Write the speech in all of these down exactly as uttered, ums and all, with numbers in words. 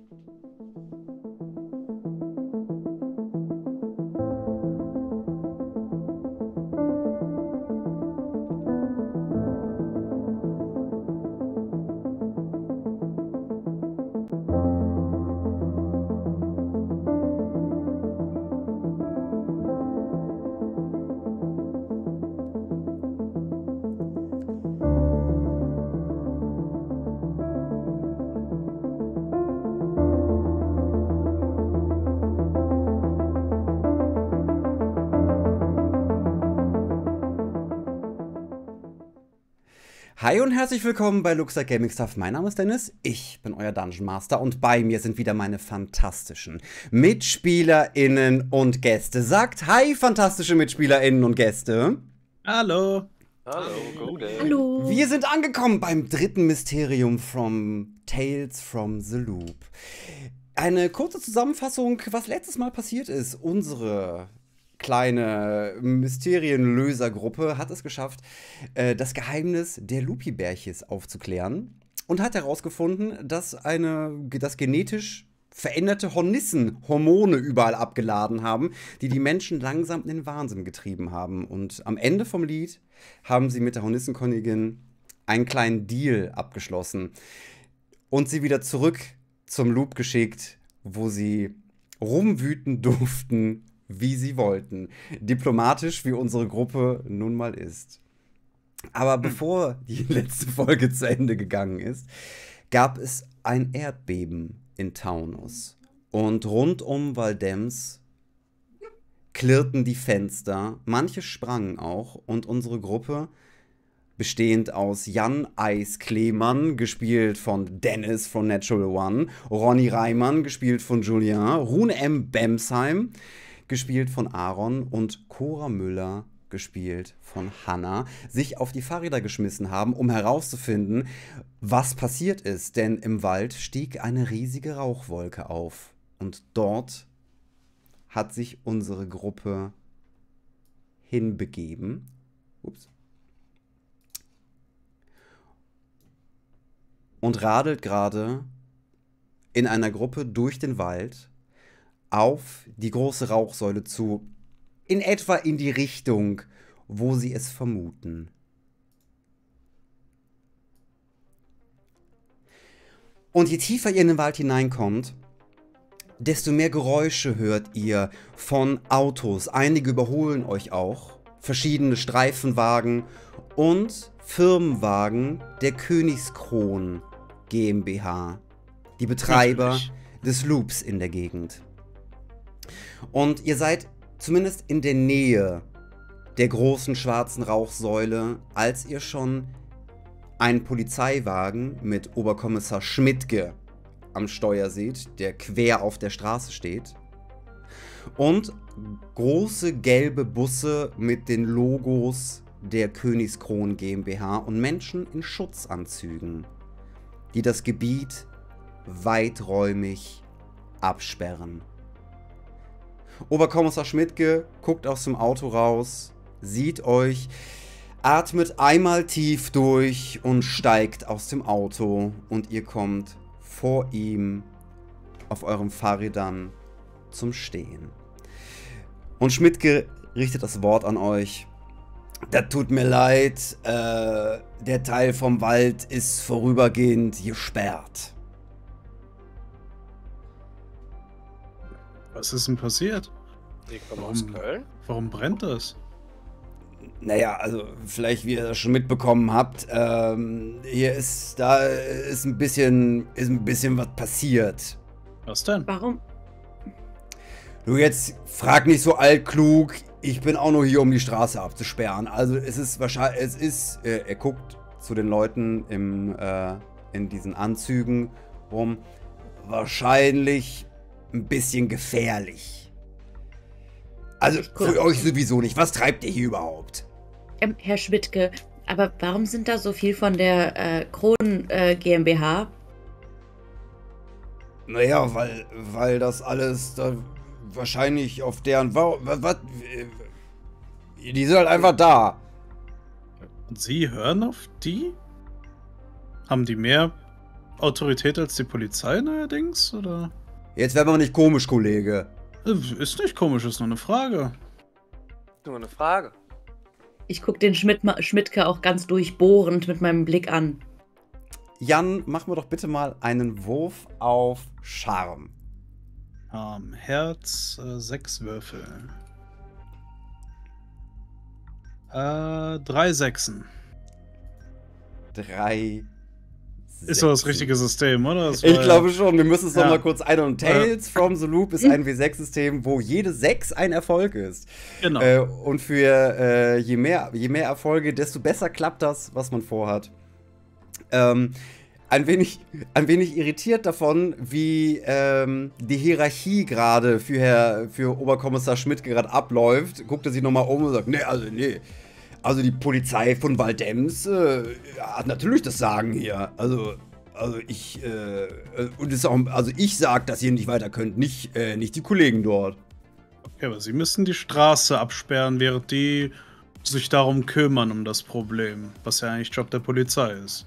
Hi und herzlich willkommen bei Luxa Gaming Stuff. Mein Name ist Dennis, ich bin euer Dungeon Master und bei mir sind wieder meine fantastischen MitspielerInnen und Gäste. Sagt hi, fantastische MitspielerInnen und Gäste. Hallo. Hallo, gute. Hallo. Wir sind angekommen beim dritten Mysterium from Tales from the Loop. Eine kurze Zusammenfassung, was letztes Mal passiert ist. Unsere kleine Mysterienlösergruppe hat es geschafft, äh, das Geheimnis der Loopy-Bärchis aufzuklären und hat herausgefunden, dass, eine, dass genetisch veränderte Hornissen Hormone überall abgeladen haben, die die Menschen langsam in den Wahnsinn getrieben haben. Und am Ende vom Lied haben sie mit der Hornissenkönigin einen kleinen Deal abgeschlossen und sie wieder zurück zum Loop geschickt, wo sie rumwüten durften, wie sie wollten. Diplomatisch, wie unsere Gruppe nun mal ist. Aber bevor die letzte Folge zu Ende gegangen ist, gab es ein Erdbeben in Taunus. Und rund um Valdems klirrten die Fenster, manche sprangen auch und unsere Gruppe, bestehend aus Jan Eis Kleemann, gespielt von Dennis von Natural One, Ronny Reimann, gespielt von Julien, Rune M. Bemsheim, gespielt von Aaron, und Cora Müller, gespielt von Hannah, sich auf die Fahrräder geschmissen haben, um herauszufinden, was passiert ist. Denn im Wald stieg eine riesige Rauchwolke auf. Und dort hat sich unsere Gruppe hinbegeben. Ups. Und radelt gerade in einer Gruppe durch den Wald auf die große Rauchsäule zu, in etwa in die Richtung, wo sie es vermuten. Und je tiefer ihr in den Wald hineinkommt, desto mehr Geräusche hört ihr von Autos. Einige überholen euch auch, verschiedene Streifenwagen und Firmenwagen der Königskron GmbH, die Betreiber Natürlich. des Loops in der Gegend. Und ihr seid zumindest in der Nähe der großen schwarzen Rauchsäule, als ihr schon einen Polizeiwagen mit Oberkommissar Schmidtke am Steuer seht, der quer auf der Straße steht. Und große gelbe Busse mit den Logos der Königskron GmbH und Menschen in Schutzanzügen, die das Gebiet weiträumig absperren. Oberkommissar Schmidtke guckt aus dem Auto raus, sieht euch, atmet einmal tief durch und steigt aus dem Auto und ihr kommt vor ihm auf euren Fahrrädern zum Stehen. Und Schmidtke richtet das Wort an euch. Das tut mir leid, äh, der Teil vom Wald ist vorübergehend gesperrt. Was ist denn passiert? Ich komme aus Warum, Köln. warum brennt das? Naja, also vielleicht, wie ihr das schon mitbekommen habt, ähm, hier ist, da ist ein bisschen, ist ein bisschen was passiert. Was denn? Warum? Du, jetzt frag nicht so altklug, ich bin auch nur hier, um die Straße abzusperren. Also es ist wahrscheinlich, es ist, äh, er guckt zu den Leuten im, äh, in diesen Anzügen rum, wahrscheinlich ein bisschen gefährlich. Also für euch sowieso nicht. Was treibt ihr hier überhaupt? Ähm, Herr Schmidtke, aber warum sind da so viel von der äh, Kronen äh, GmbH? Naja, weil, weil das alles da wahrscheinlich auf deren... Was, was, die sind halt einfach Und Sie hören auf die? Haben die mehr Autorität als die Polizei neuerdings, oder? Jetzt werden wir nicht komisch, Kollege. Äh, Ist nicht komisch, ist nur eine Frage. Nur eine Frage. Ich gucke den Schmidt Schmidtke auch ganz durchbohrend mit meinem Blick an. Jan, mach mir doch bitte mal einen Wurf auf Charme. Ähm, Herz, äh, sechs Würfel. Äh, drei Sechsen. Drei. Ist doch das Sechsen. richtige System, oder? Das Ich war- glaube schon, wir müssen es Ja. noch mal kurz ein. Und Tales from the Loop ist ein W sechs System, wo jede sechs ein Erfolg ist. Genau. Äh, und für äh, je, mehr, je mehr Erfolge, desto besser klappt das, was man vorhat. Ähm, ein, wenig, ein wenig irritiert davon, wie ähm, die Hierarchie gerade für, Herr, für Oberkommissar Schmidt gerade abläuft, guckt er sich nochmal um und sagt, nee, also nee. Also die Polizei von Waldems äh, hat natürlich das Sagen hier. Also, also ich, äh, und ist auch, also ich sag, dass ihr nicht weiter könnt, nicht, äh, nicht die Kollegen dort. Okay, aber sie müssen die Straße absperren, während die sich darum kümmern, um das Problem. Was ja eigentlich Job der Polizei ist.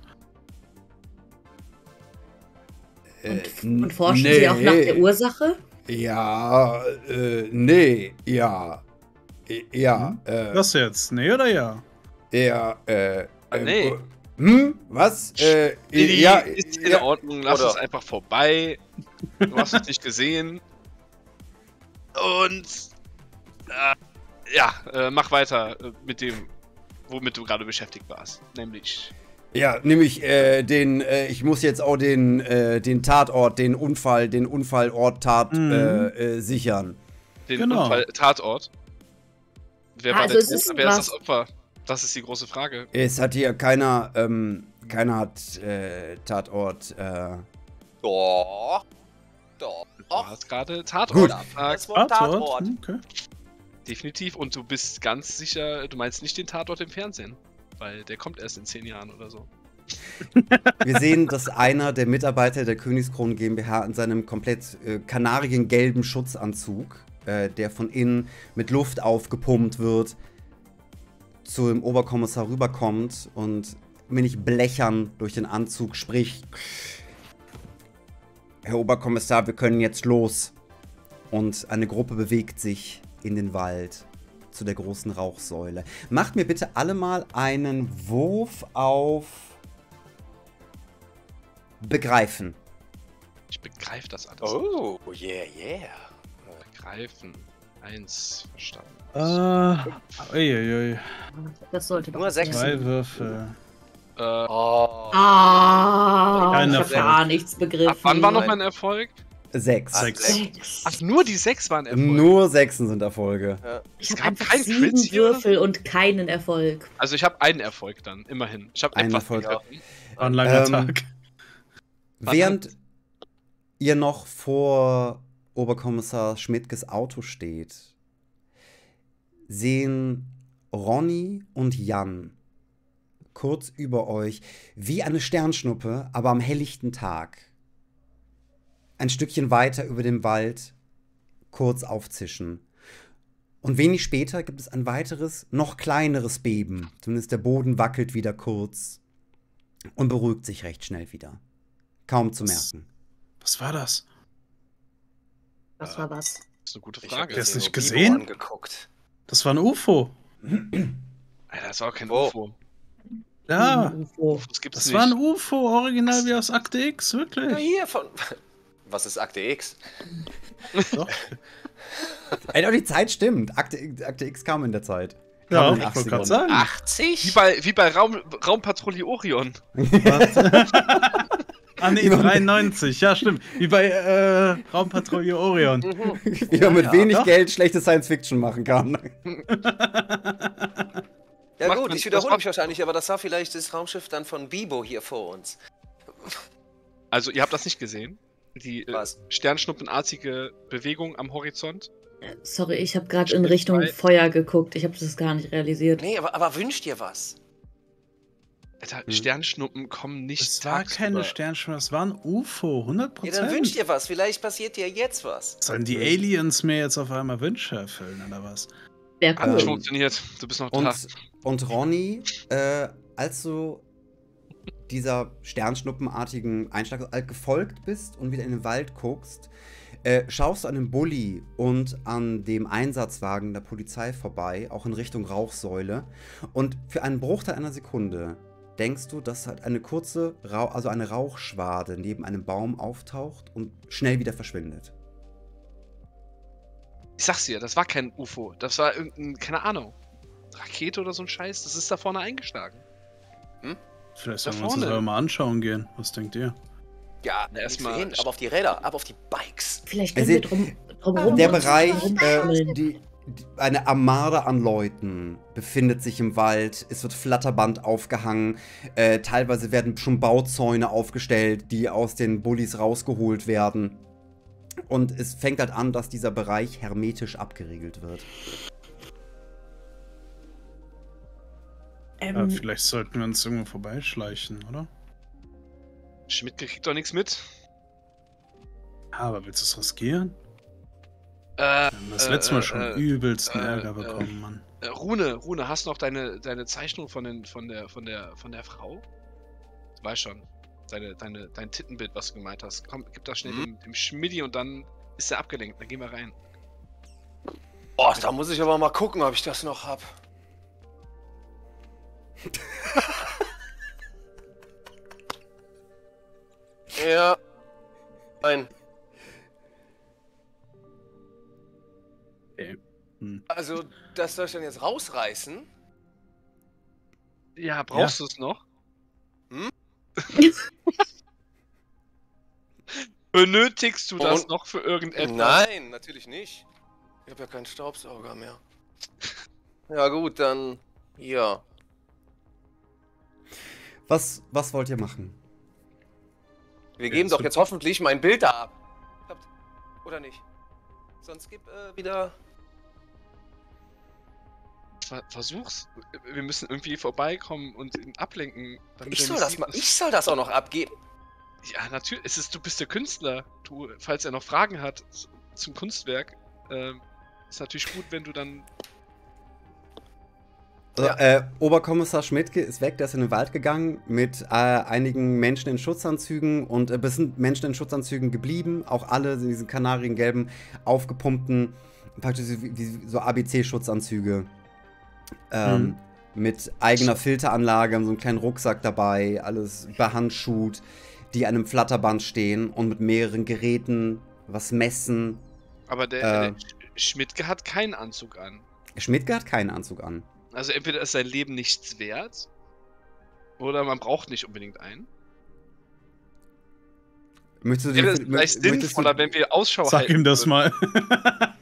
Und, und forschen Sie auch nach der Ursache? Ja, äh, nee, ja. Äh, Ja, Hm? äh. Was jetzt? Nee oder ja? Ja, äh. Ah, äh, nee. Hm? Was? Äh, Didi, ja, ist in ja. Ordnung, lass Oder- es einfach vorbei. Du hast es nicht gesehen. Und äh, ja, äh, mach weiter äh, mit dem, womit du gerade beschäftigt warst. Nämlich. Ja, nämlich äh, den, äh, ich muss jetzt auch den, äh, den Tatort, den Unfall, den Unfallort Tat Mhm. äh, äh, sichern. Den Genau. Unfall, Tatort. Wer Ah, war also der es ist Täter? Wer ist das was- Opfer? Das ist die große Frage. Es hat hier keiner, ähm, keiner hat äh, Tatort, äh. Doch. Doch. Du hast gerade Tatort Gut. gesagt. Das Wort Tatort. Hm, okay. Definitiv. Und du bist ganz sicher, du meinst nicht den Tatort im Fernsehen. Weil der kommt erst in zehn Jahren oder so. Wir sehen, dass einer der Mitarbeiter der Königskronen GmbH in seinem komplett äh, kanarigen gelben Schutzanzug, äh, der von innen mit Luft aufgepumpt wird, zum Oberkommissar rüberkommt und mir nicht blechern durch den Anzug spricht. Herr Oberkommissar, wir können jetzt los. Und eine Gruppe bewegt sich in den Wald zu der großen Rauchsäule. Macht mir bitte alle mal einen Wurf auf Begreifen. Ich begreife das alles. Oh, yeah, yeah. Begreifen. Eins verstanden. Äh, uiuiui. Das sollte doch. Nur sechs. Zwei Würfel. Äh, Oh. Ah, Kein ich habe Erfolg. gar nichts begriffen. ab wann war noch mein Erfolg? Sechs. Sechs. Sechs. Ach, nur die sechs waren Erfolg. Nur Sechsen sind Erfolge. Ich Es habe gab einfach keinen sieben Crit hier? Würfel und keinen Erfolg. Also ich habe einen Erfolg dann, immerhin. Ich habe Einen etwas Erfolg. getroffen. War ein langer Ähm, Tag. Während ihr noch vor Oberkommissar Schmidtges Auto steht, sehen Ronny und Jan kurz über euch wie eine Sternschnuppe, aber am helllichten Tag. Ein Stückchen weiter über dem Wald kurz aufzischen. Und wenig später gibt es ein weiteres, noch kleineres Beben. Zumindest der Boden wackelt wieder kurz und beruhigt sich recht schnell wieder. Kaum zu Was? merken. Was war das? Was war was? Das ist eine gute Ich hab Frage. Das mir nicht nur Bibo gesehen? angeguckt. Das war ein U F O. Alter, das war auch kein Wo? U F O. Ja, Hm, U F O. Das gibt's das nicht. war ein U F O, original wie aus Akte X, Ja, wirklich. hier von. Was ist Akte X? Doch. Ey, doch, die Zeit stimmt. Akte, Akte X kam in der Zeit. Kam Ja, in ich den wollte achtzigern. gerade sagen. Wie achtzig? bei, wie bei Raum, Raumpatrouille Orion. Ah, nee, dreiundneunzig, ja, stimmt. Wie bei äh, Raumpatrouille Orion. Wie man mit Ja, wenig doch. Geld schlechte Science-Fiction machen kann. Ja Macht gut, man- ich das wiederhole macht- mich wahrscheinlich, aber das war vielleicht das Raumschiff dann von Bibo hier vor uns. Also, ihr habt das nicht gesehen? Die äh, Was? sternschnuppenartige Bewegung am Horizont? Äh, Sorry, ich habe gerade in Richtung Feuer geguckt. Ich habe das gar nicht realisiert. Nee, aber, aber wünscht dir was? Alter, Hm. Sternschnuppen kommen nicht Das war tagsüber. keine Sternschnuppe, das war ein U F O, hundert Ja, dann wünscht Prozent. dir was. Vielleicht passiert dir jetzt was. Sollen die Aliens mir jetzt auf einmal Wünsche erfüllen, oder was? Wäre Hat cool. nicht Ähm, funktioniert. Du bist noch da. Und, und Ronny, äh, als du dieser sternschnuppenartigen Einschlag gefolgt bist und wieder in den Wald guckst, äh, schaust du an dem Bulli und an dem Einsatzwagen der Polizei vorbei, auch in Richtung Rauchsäule. Und für einen Bruchteil einer Sekunde denkst du, dass halt eine kurze, Rauch, also eine Rauchschwade neben einem Baum auftaucht und schnell wieder verschwindet. Ich sag's dir, das war kein U F O. Das war irgendein, keine Ahnung, Rakete oder so ein Scheiß. Das ist da vorne eingeschlagen. Hm? Vielleicht Da sollen wir uns das vorne. aber mal anschauen gehen. Was denkt ihr? Ja, Na, nicht erstmal- für hin, aber auf die Räder, ab auf die Bikes. Vielleicht können Also, wir drum, drumherum Der uns Bereich, äh, rumschummeln. die, die, eine Armade an Leuten befindet sich im Wald. Es wird Flatterband aufgehangen. Äh, teilweise werden schon Bauzäune aufgestellt, die aus den Bullis rausgeholt werden. Und es fängt halt an, dass dieser Bereich hermetisch abgeriegelt wird. Ähm, Ja, vielleicht sollten wir uns irgendwo vorbeischleichen, oder? Schmidt kriegt doch nichts mit. Ja, aber willst du es riskieren? Äh, Wir haben das äh, letzte Mal äh, schon äh, übelsten äh, Ärger äh, bekommen, Mann. äh, Rune, Rune, hast du noch deine, deine Zeichnung von, den, von, der, von, der, von der Frau? Du weißt schon. Deine, deine, dein Tittenbild, was du gemeint hast. Komm, gib das schnell Mhm. dem, dem Schmidti und dann ist er abgelenkt. Dann gehen wir rein. Boah, da muss ich aber mal gucken, ob ich das noch hab. Ja. Nein. Okay. Hm. Also, das soll ich dann jetzt rausreißen? Ja, brauchst du es noch? Hm? Benötigst du das Und- noch für irgendetwas? Nein, natürlich nicht. Ich habe ja keinen Staubsauger mehr. Ja gut, dann ja. Was, was wollt ihr machen? Wir Ja, geben das doch wird- jetzt hoffentlich mein Bild da ab. Klappt. Oder nicht? Sonst gib äh, wieder. Ver versuch's. Wir müssen irgendwie vorbeikommen und ihn ablenken. damit Ich er soll nicht das sieht, mal. dass- Ich soll das auch noch abgeben. Ja, natürlich. Es ist, du bist der Künstler. Du, falls er noch Fragen hat z- zum Kunstwerk, ähm, ist natürlich gut, wenn du dann. So, Ja. äh, Oberkommissar Schmidtke ist weg, der ist in den Wald gegangen mit äh, einigen Menschen in Schutzanzügen und äh, es sind Menschen in Schutzanzügen geblieben, auch alle in diesen kanariengelben, aufgepumpten, praktisch wie, wie so A B C-Schutzanzüge. Ähm, Mhm. Mit eigener Filteranlage, haben so einen kleinen Rucksack dabei, alles behandschuht, die an einem Flatterband stehen und mit mehreren Geräten was messen. Aber der, Äh. der Sch- Schmidtke hat keinen Anzug an. Schmidtke hat keinen Anzug an. Also entweder ist sein Leben nichts wert, oder man braucht nicht unbedingt einen. Möchtest du Wäre es die, vielleicht möchtest du- sinnvoller, wenn wir Ausschau Sag halten ihm das würden. mal.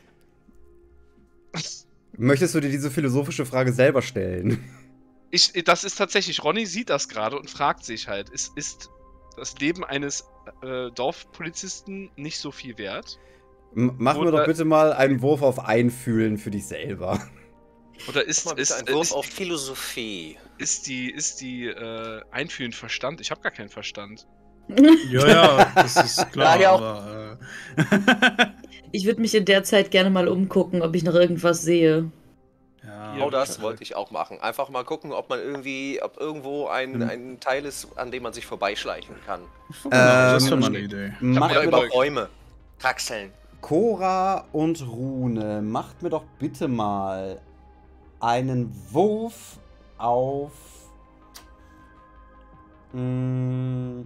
Möchtest du dir diese philosophische Frage selber stellen? Ich, das ist tatsächlich, Ronny sieht das gerade und fragt sich halt, ist, ist das Leben eines äh, Dorfpolizisten nicht so viel wert? M mach mir Oder- doch bitte mal einen Wurf auf Einfühlen für dich selber. Oder ist, Mal bitte ist, ein Wurf ist, auf Philosophie. ist die, ist die äh, Einfühlen Verstand? Ich habe gar keinen Verstand. Ja, ja, das ist klar, Ja, ja, auch. aber. Äh, Ich würde mich in der Zeit gerne mal umgucken, ob ich noch irgendwas sehe. ja, Ja, Oh, das äh, wollte ich auch machen. Einfach mal gucken, ob man irgendwie, ob irgendwo ein, Mhm. ein Teil ist, an dem man sich vorbeischleichen kann. Genau, das ist Ähm, doch mal eine Idee. Macht Oder mir über doch Räume. Kraxeln. Cora und Rune, macht mir doch bitte mal einen Wurf auf mh,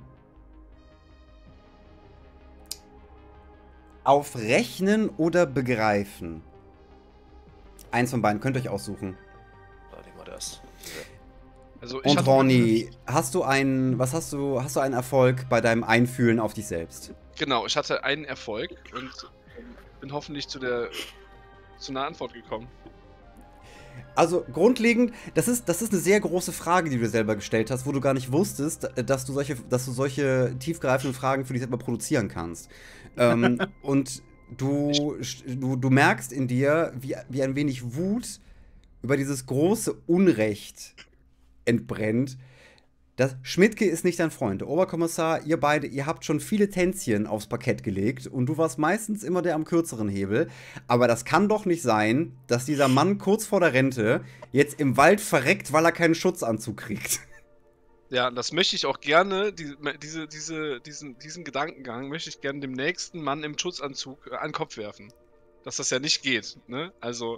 auf Rechnen oder Begreifen. Eins von beiden könnt ihr euch aussuchen. Warte mal das. Also ich Und hatte- Ronny, hast du einen, was hast du, hast du einen Erfolg bei deinem Einfühlen auf dich selbst? Genau, ich hatte einen Erfolg und bin hoffentlich zu der zu einer Antwort gekommen. Also grundlegend, das ist, das ist eine sehr große Frage, die du dir selber gestellt hast, wo du gar nicht wusstest, dass du solche, dass du solche tiefgreifenden Fragen für dich selber produzieren kannst. ähm, und du, du, du merkst in dir, wie, wie ein wenig Wut über dieses große Unrecht entbrennt. Das Schmidtke ist nicht dein Freund. Der Oberkommissar, ihr beide, ihr habt schon viele Tänzchen aufs Parkett gelegt und du warst meistens immer der am kürzeren Hebel. Aber das kann doch nicht sein, dass dieser Mann kurz vor der Rente jetzt im Wald verreckt, weil er keinen Schutzanzug kriegt. Ja, das möchte ich auch gerne, die, diese, diese, diesen, diesen Gedankengang möchte ich gerne dem nächsten Mann im Schutzanzug äh, an den Kopf werfen. Dass das ja nicht geht, ne? Also.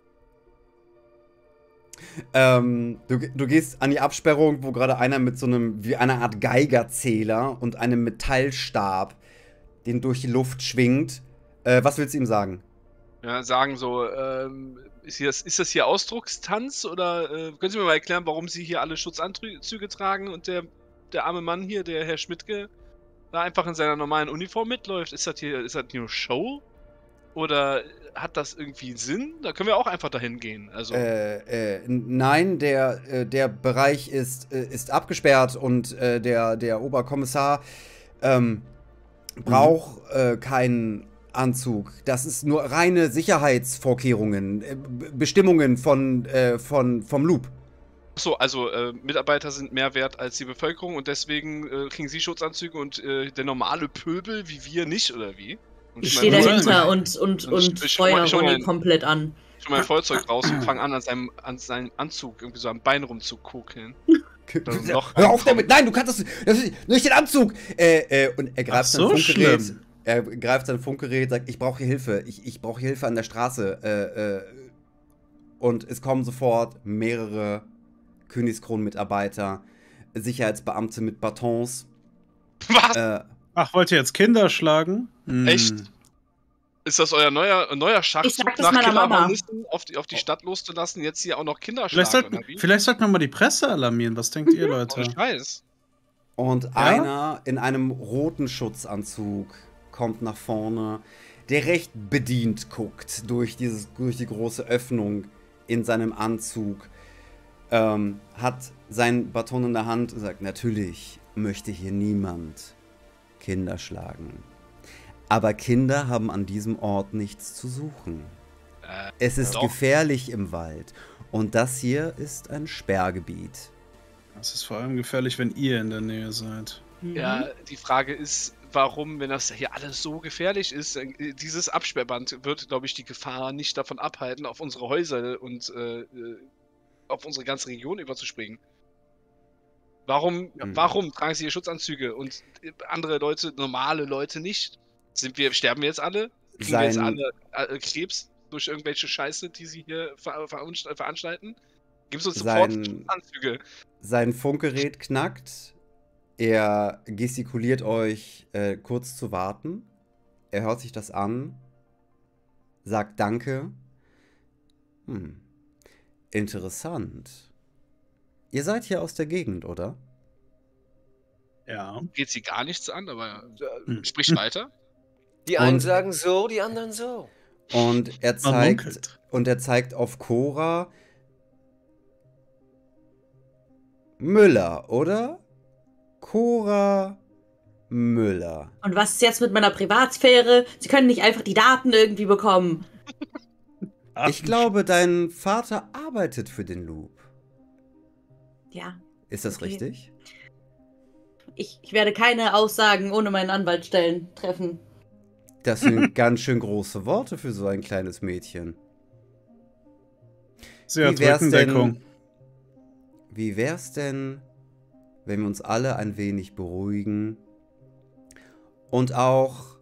Ähm, du, du gehst an die Absperrung, wo gerade einer mit so einem, wie einer Art Geigerzähler und einem Metallstab den durch die Luft schwingt. Äh, was willst du ihm sagen? Ja, sagen so, ähm, ist, hier, ist das hier Ausdruckstanz oder äh, können Sie mir mal erklären, warum Sie hier alle Schutzanzüge tragen und der, der arme Mann hier, der Herr Schmidtke, da einfach in seiner normalen Uniform mitläuft? Ist das hier, ist das hier nur Show? Oder hat das irgendwie Sinn? Da können wir auch einfach dahin gehen. Also. Äh, äh, nein, der, äh, der Bereich ist, äh, ist abgesperrt und äh, der, der Oberkommissar ähm, braucht mhm. äh, keinen Anzug. Das ist nur reine Sicherheitsvorkehrungen, äh, Bestimmungen von, äh, von, vom Loop. Achso, also äh, Mitarbeiter sind mehr wert als die Bevölkerung und deswegen äh, kriegen sie Schutzanzüge und äh, der normale Pöbel wie wir nicht, oder wie? Und ich stehe dahinter und, und, und, und ich, feuer ich mein, komplett an. Ich hol mein Feuerzeug raus und fange an, an seinem, an seinem Anzug irgendwie so am Bein rumzukokeln. Hör auf damit! Nein, du kannst das, das ist nicht den Anzug! Äh, äh, und er greift so, sein Funkgerät. Schlimm. Er greift sein Funkgerät, sagt, ich brauche hier Hilfe. Ich, ich brauche Hilfe an der Straße. Äh, äh, und es kommen sofort mehrere Königskron-Mitarbeiter, Sicherheitsbeamte mit Batons. Was? Äh, Ach, wollt ihr jetzt Kinder schlagen? Hm. Echt? Ist das euer neuer, neuer Schachzug, nach Killerhornissen auf die, auf die Stadt loszulassen, jetzt hier auch noch Kinder vielleicht schlagen? Sollten, vielleicht sollten wir mal die Presse alarmieren. Was denkt ihr, Leute? Oh, Scheiß. Und ja? einer in einem roten Schutzanzug kommt nach vorne, der recht bedient guckt durch, dieses, durch die große Öffnung in seinem Anzug, ähm, hat seinen Baton in der Hand und sagt, natürlich möchte hier niemand Kinder schlagen. Aber Kinder haben an diesem Ort nichts zu suchen. Äh, es ist doch. gefährlich im Wald. Und das hier ist ein Sperrgebiet. Das ist vor allem gefährlich, wenn ihr in der Nähe seid. Mhm. Ja, die Frage ist, warum, wenn das hier alles so gefährlich ist, dieses Absperrband wird, glaube ich, die Gefahr nicht davon abhalten, auf unsere Häuser und äh, auf unsere ganze Region überzuspringen. Warum, Mhm. warum tragen sie hier Schutzanzüge und andere Leute, normale Leute nicht? Sind wir, sterben wir jetzt alle? Kriegen wir jetzt alle äh, Krebs durch irgendwelche Scheiße, die sie hier ver ver veranstalten? Gib's uns sofort Sein- Schutzanzüge. Sein Funkgerät knackt. Er gestikuliert euch, äh, kurz zu warten. Er hört sich das an. Sagt Danke. Hm. Interessant. Ihr seid hier aus der Gegend, oder? Ja. Geht sie gar nichts an, aber Hm. sprich weiter. Die einen Und- sagen so, die anderen so. Und er Man zeigt, munkelt. und er zeigt auf Cora Müller, oder? Cora Müller. Und was ist jetzt mit meiner Privatsphäre? Sie können nicht einfach die Daten irgendwie bekommen. Ich glaube, dein Vater arbeitet für den Loop. Ja, Ist das Okay. richtig? ich, ich werde keine Aussagen ohne meinen Anwalt stellen, treffen. Das sind ganz schön große Worte für so ein kleines Mädchen. Sie hat Wie wär's Rückendeckung. denn, wie wär's denn, wenn wir uns alle ein wenig beruhigen und auch,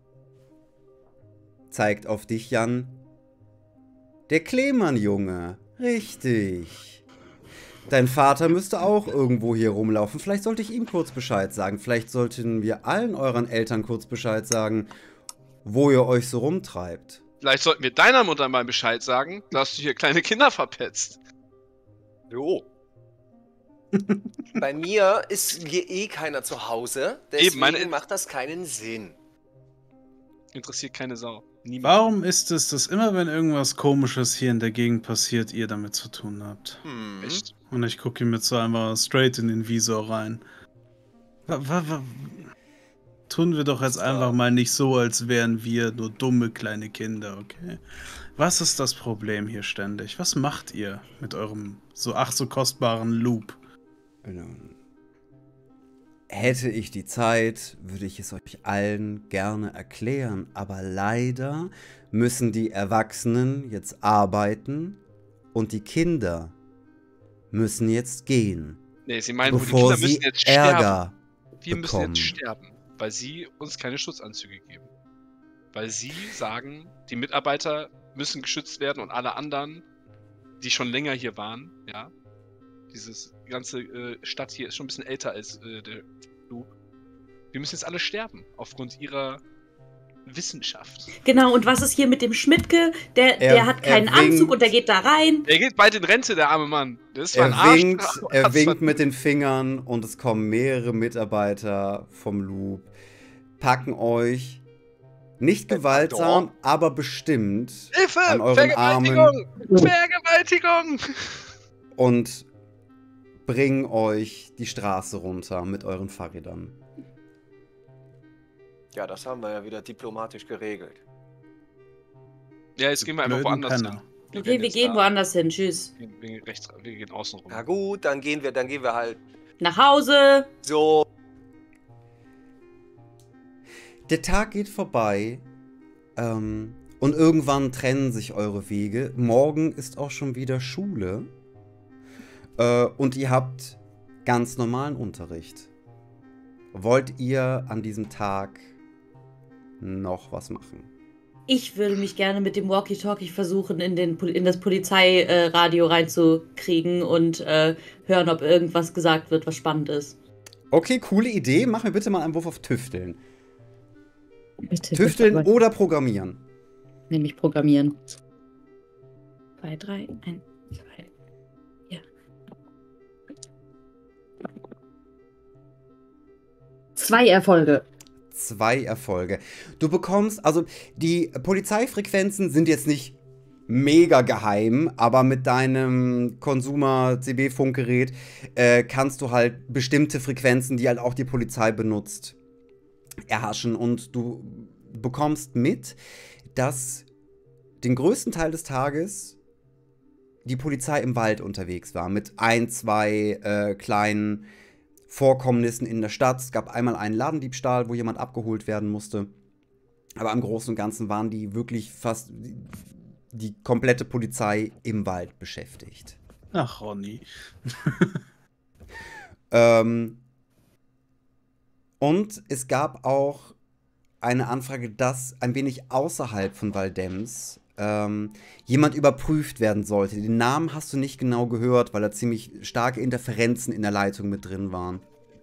zeigt auf dich, Jan, der Klemann-Junge, richtig. Dein Vater müsste auch irgendwo hier rumlaufen. Vielleicht sollte ich ihm kurz Bescheid sagen. Vielleicht sollten wir allen euren Eltern kurz Bescheid sagen, wo ihr euch so rumtreibt. Vielleicht sollten wir deiner Mutter mal Bescheid sagen, dass du hier kleine Kinder verpetzt. Jo. Bei mir ist hier eh keiner zu Hause, deswegen Eben, meine- macht das keinen Sinn. Interessiert keine Sau. Niemand. Warum ist es, dass immer wenn irgendwas Komisches hier in der Gegend passiert, ihr damit zu tun habt? Hm. Echt? Und ich gucke ihm jetzt so einfach straight in den Visor rein. Wa wa wa Tun wir doch jetzt So. einfach mal nicht so, als wären wir nur dumme kleine Kinder, okay? Was ist das Problem hier ständig? Was macht ihr mit eurem so ach so kostbaren Loop? Nun, hätte ich die Zeit, würde ich es euch allen gerne erklären, aber leider müssen die Erwachsenen jetzt arbeiten und die Kinder müssen jetzt gehen. Nee, sie meinen, wo die bevor Kinder sie müssen jetzt sterben. Ärger Wir müssen bekommen. jetzt sterben, weil sie uns keine Schutzanzüge geben. Weil sie sagen, die Mitarbeiter müssen geschützt werden und alle anderen, die schon länger hier waren, ja. Dieses ganze äh, Stadt hier ist schon ein bisschen älter als äh, der Loop. Wir müssen jetzt alle sterben, aufgrund ihrer Wissenschaft. Genau, und was ist hier mit dem Schmidtke? Der, Er- der hat keinen er winkt. Anzug und der geht da rein. Er geht bald in Rente, der arme Mann. Das ist zwar ein Er Arsch. winkt, aber er hat's winkt verdient. mit den Fingern und es kommen mehrere Mitarbeiter vom Loop, packen euch nicht gewaltsam, aber bestimmt Hilfe! an euren Armen Vergewaltigung! Vergewaltigung! und bringen euch die Straße runter mit euren Fahrrädern. Ja, das haben wir ja wieder diplomatisch geregelt. Ja, jetzt gehen wir einfach Blöden woanders Penner. hin. Okay, werden wir jetzt gehen da- woanders hin. Tschüss. Wir, wir, gehen rechts, wir gehen außen rum. Na gut, dann gehen wir, dann gehen wir halt Nach Hause. so. Der Tag geht vorbei ähm, und irgendwann trennen sich eure Wege. Morgen ist auch schon wieder Schule äh, und ihr habt ganz normalen Unterricht. Wollt ihr an diesem Tag noch was machen? Ich würde mich gerne mit dem Walkie-Talkie versuchen, in, den, Pol- in das Polizeiradio reinzukriegen und äh, hören, ob irgendwas gesagt wird, was spannend ist. Okay, coole Idee. Mach mir bitte mal einen Wurf auf Tüfteln. Bitte, Tüfteln bitte, oder Programmieren. nämlich programmieren. Zwei, drei, eins, zwei. Ja. Zwei Erfolge. Zwei Erfolge. Du bekommst, also die Polizeifrequenzen sind jetzt nicht mega geheim, aber mit deinem Consumer-C B-Funkgerät äh, kannst du halt bestimmte Frequenzen, die halt auch die Polizei benutzt, erhaschen. Und du bekommst mit, dass den größten Teil des Tages die Polizei im Wald unterwegs war, mit ein, zwei äh, kleinen Vorkommnissen in der Stadt. Es gab einmal einen Ladendiebstahl, wo jemand abgeholt werden musste. Aber im Großen und Ganzen waren die wirklich fast die, die komplette Polizei im Wald beschäftigt. Ach, Ronny. Ähm, und es gab auch eine Anfrage, dass ein wenig außerhalb von Valdems ähm, jemand überprüft werden sollte. Den Namen hast du nicht genau gehört, weil da ziemlich starke Interferenzen in der Leitung mit drin waren.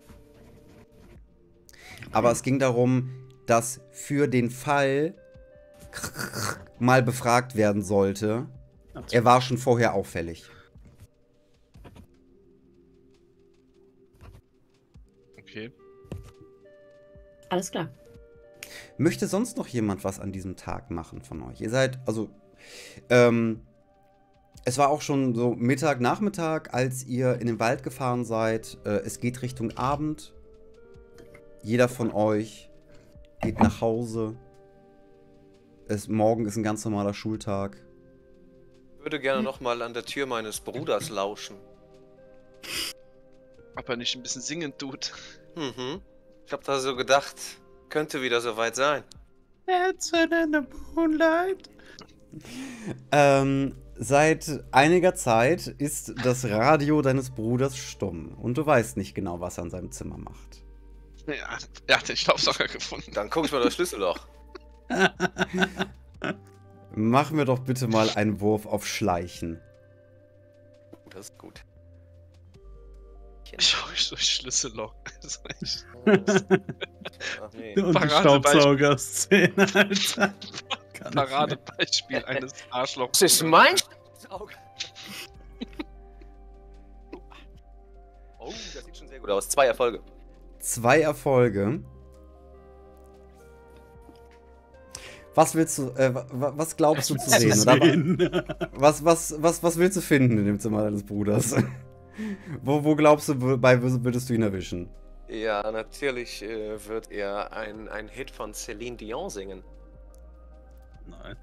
Aber es ging darum, dass für den Fall mal befragt werden sollte. Er war schon vorher auffällig. Okay. Alles klar. Möchte sonst noch jemand was an diesem Tag machen von euch? Ihr seid, also, ähm, es war auch schon so Mittag, Nachmittag, als ihr in den Wald gefahren seid. Äh, es geht Richtung Abend. Jeder von euch geht nach Hause. Es, morgen ist ein ganz normaler Schultag. Ich würde gerne noch mal an der Tür meines Bruders lauschen. Ob er nicht ein bisschen singen tut. Mhm. Ich habe da so gedacht, könnte wieder soweit sein. Dancing in the moonlight. Ähm, seit einiger Zeit ist das Radio deines Bruders stumm. Und du weißt nicht genau, was er in seinem Zimmer macht. Ja, er hat den Staubsauger gefunden. Dann guck ich mal das Schlüsselloch. Mach mir doch bitte mal einen Wurf auf Schleichen. Das ist gut. Ich schau ich durch Schlüsselloch. Das ist echt- Ach nee. Und die Paradebeispiel. Staubsauger-Szene, Alter. Kann ich Paradebeispiel eines Arschlochs. Das ist mein Auge. Oh, das sieht schon sehr gut aus. Zwei Erfolge. Zwei Erfolge. Was willst du, äh, wa- wa- was glaubst du zu nicht sehen? Oder wa- sehen. was, was, was, was willst du finden in dem Zimmer deines Bruders? wo, wo glaubst du, wobei würdest du ihn erwischen? Ja, natürlich äh, wird er ein, ein Hit von Celine Dion singen. Nein.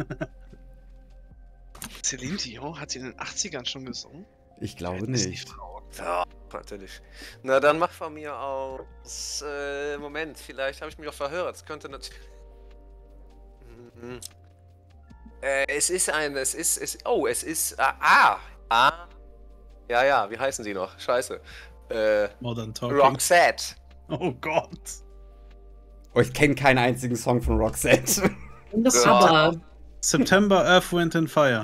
Celine Dion hat sie in den achtzigern schon gesungen? Ich glaube Wer ist die nicht. Frau? Ja, natürlich. Na, dann mach von mir aus. Äh, Moment, vielleicht habe ich mich auch verhört. Es könnte natürlich. Mhm. Äh, es ist ein. Es ist. Es, oh, es ist. Ah, ah! Ah! Ja, ja, wie heißen sie noch? Scheiße. Äh, Modern Talking. Roxette. Oh Gott. Oh, ich kenne keinen einzigen Song von Roxette. Das Ja. aber. September, Earth, Wind and Fire.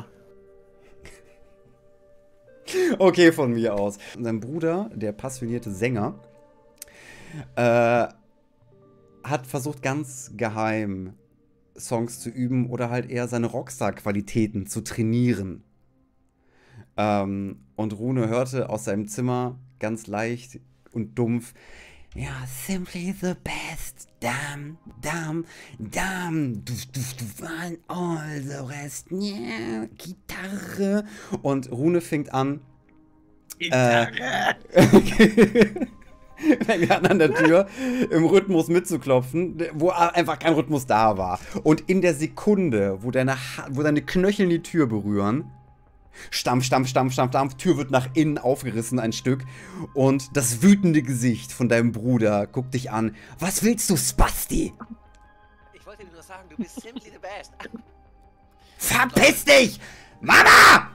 Okay, von mir aus. Sein Bruder, der passionierte Sänger, äh, hat versucht, ganz geheim Songs zu üben oder halt eher seine Rockstar-Qualitäten zu trainieren. Ähm, und Rune hörte aus seinem Zimmer ganz leicht und dumpf: Ja, simply the best. Damn, damn, damn. Du, du, du, and all the rest. Yeah, Gitarre. Und Rune fängt an. Gitarre. Äh, fängt an an der Tür im Rhythmus mitzuklopfen, wo einfach kein Rhythmus da war. Und in der Sekunde, wo deine, ha wo deine Knöchel die Tür berühren, Stampf, Stampf, Stampf, Stampf, Stampf. Tür wird nach innen aufgerissen, ein Stück. Und das wütende Gesicht von deinem Bruder guckt dich an. Was willst du, Spasti? Ich wollte dir nur sagen, du bist simply the best. Verpiss dich! Mama!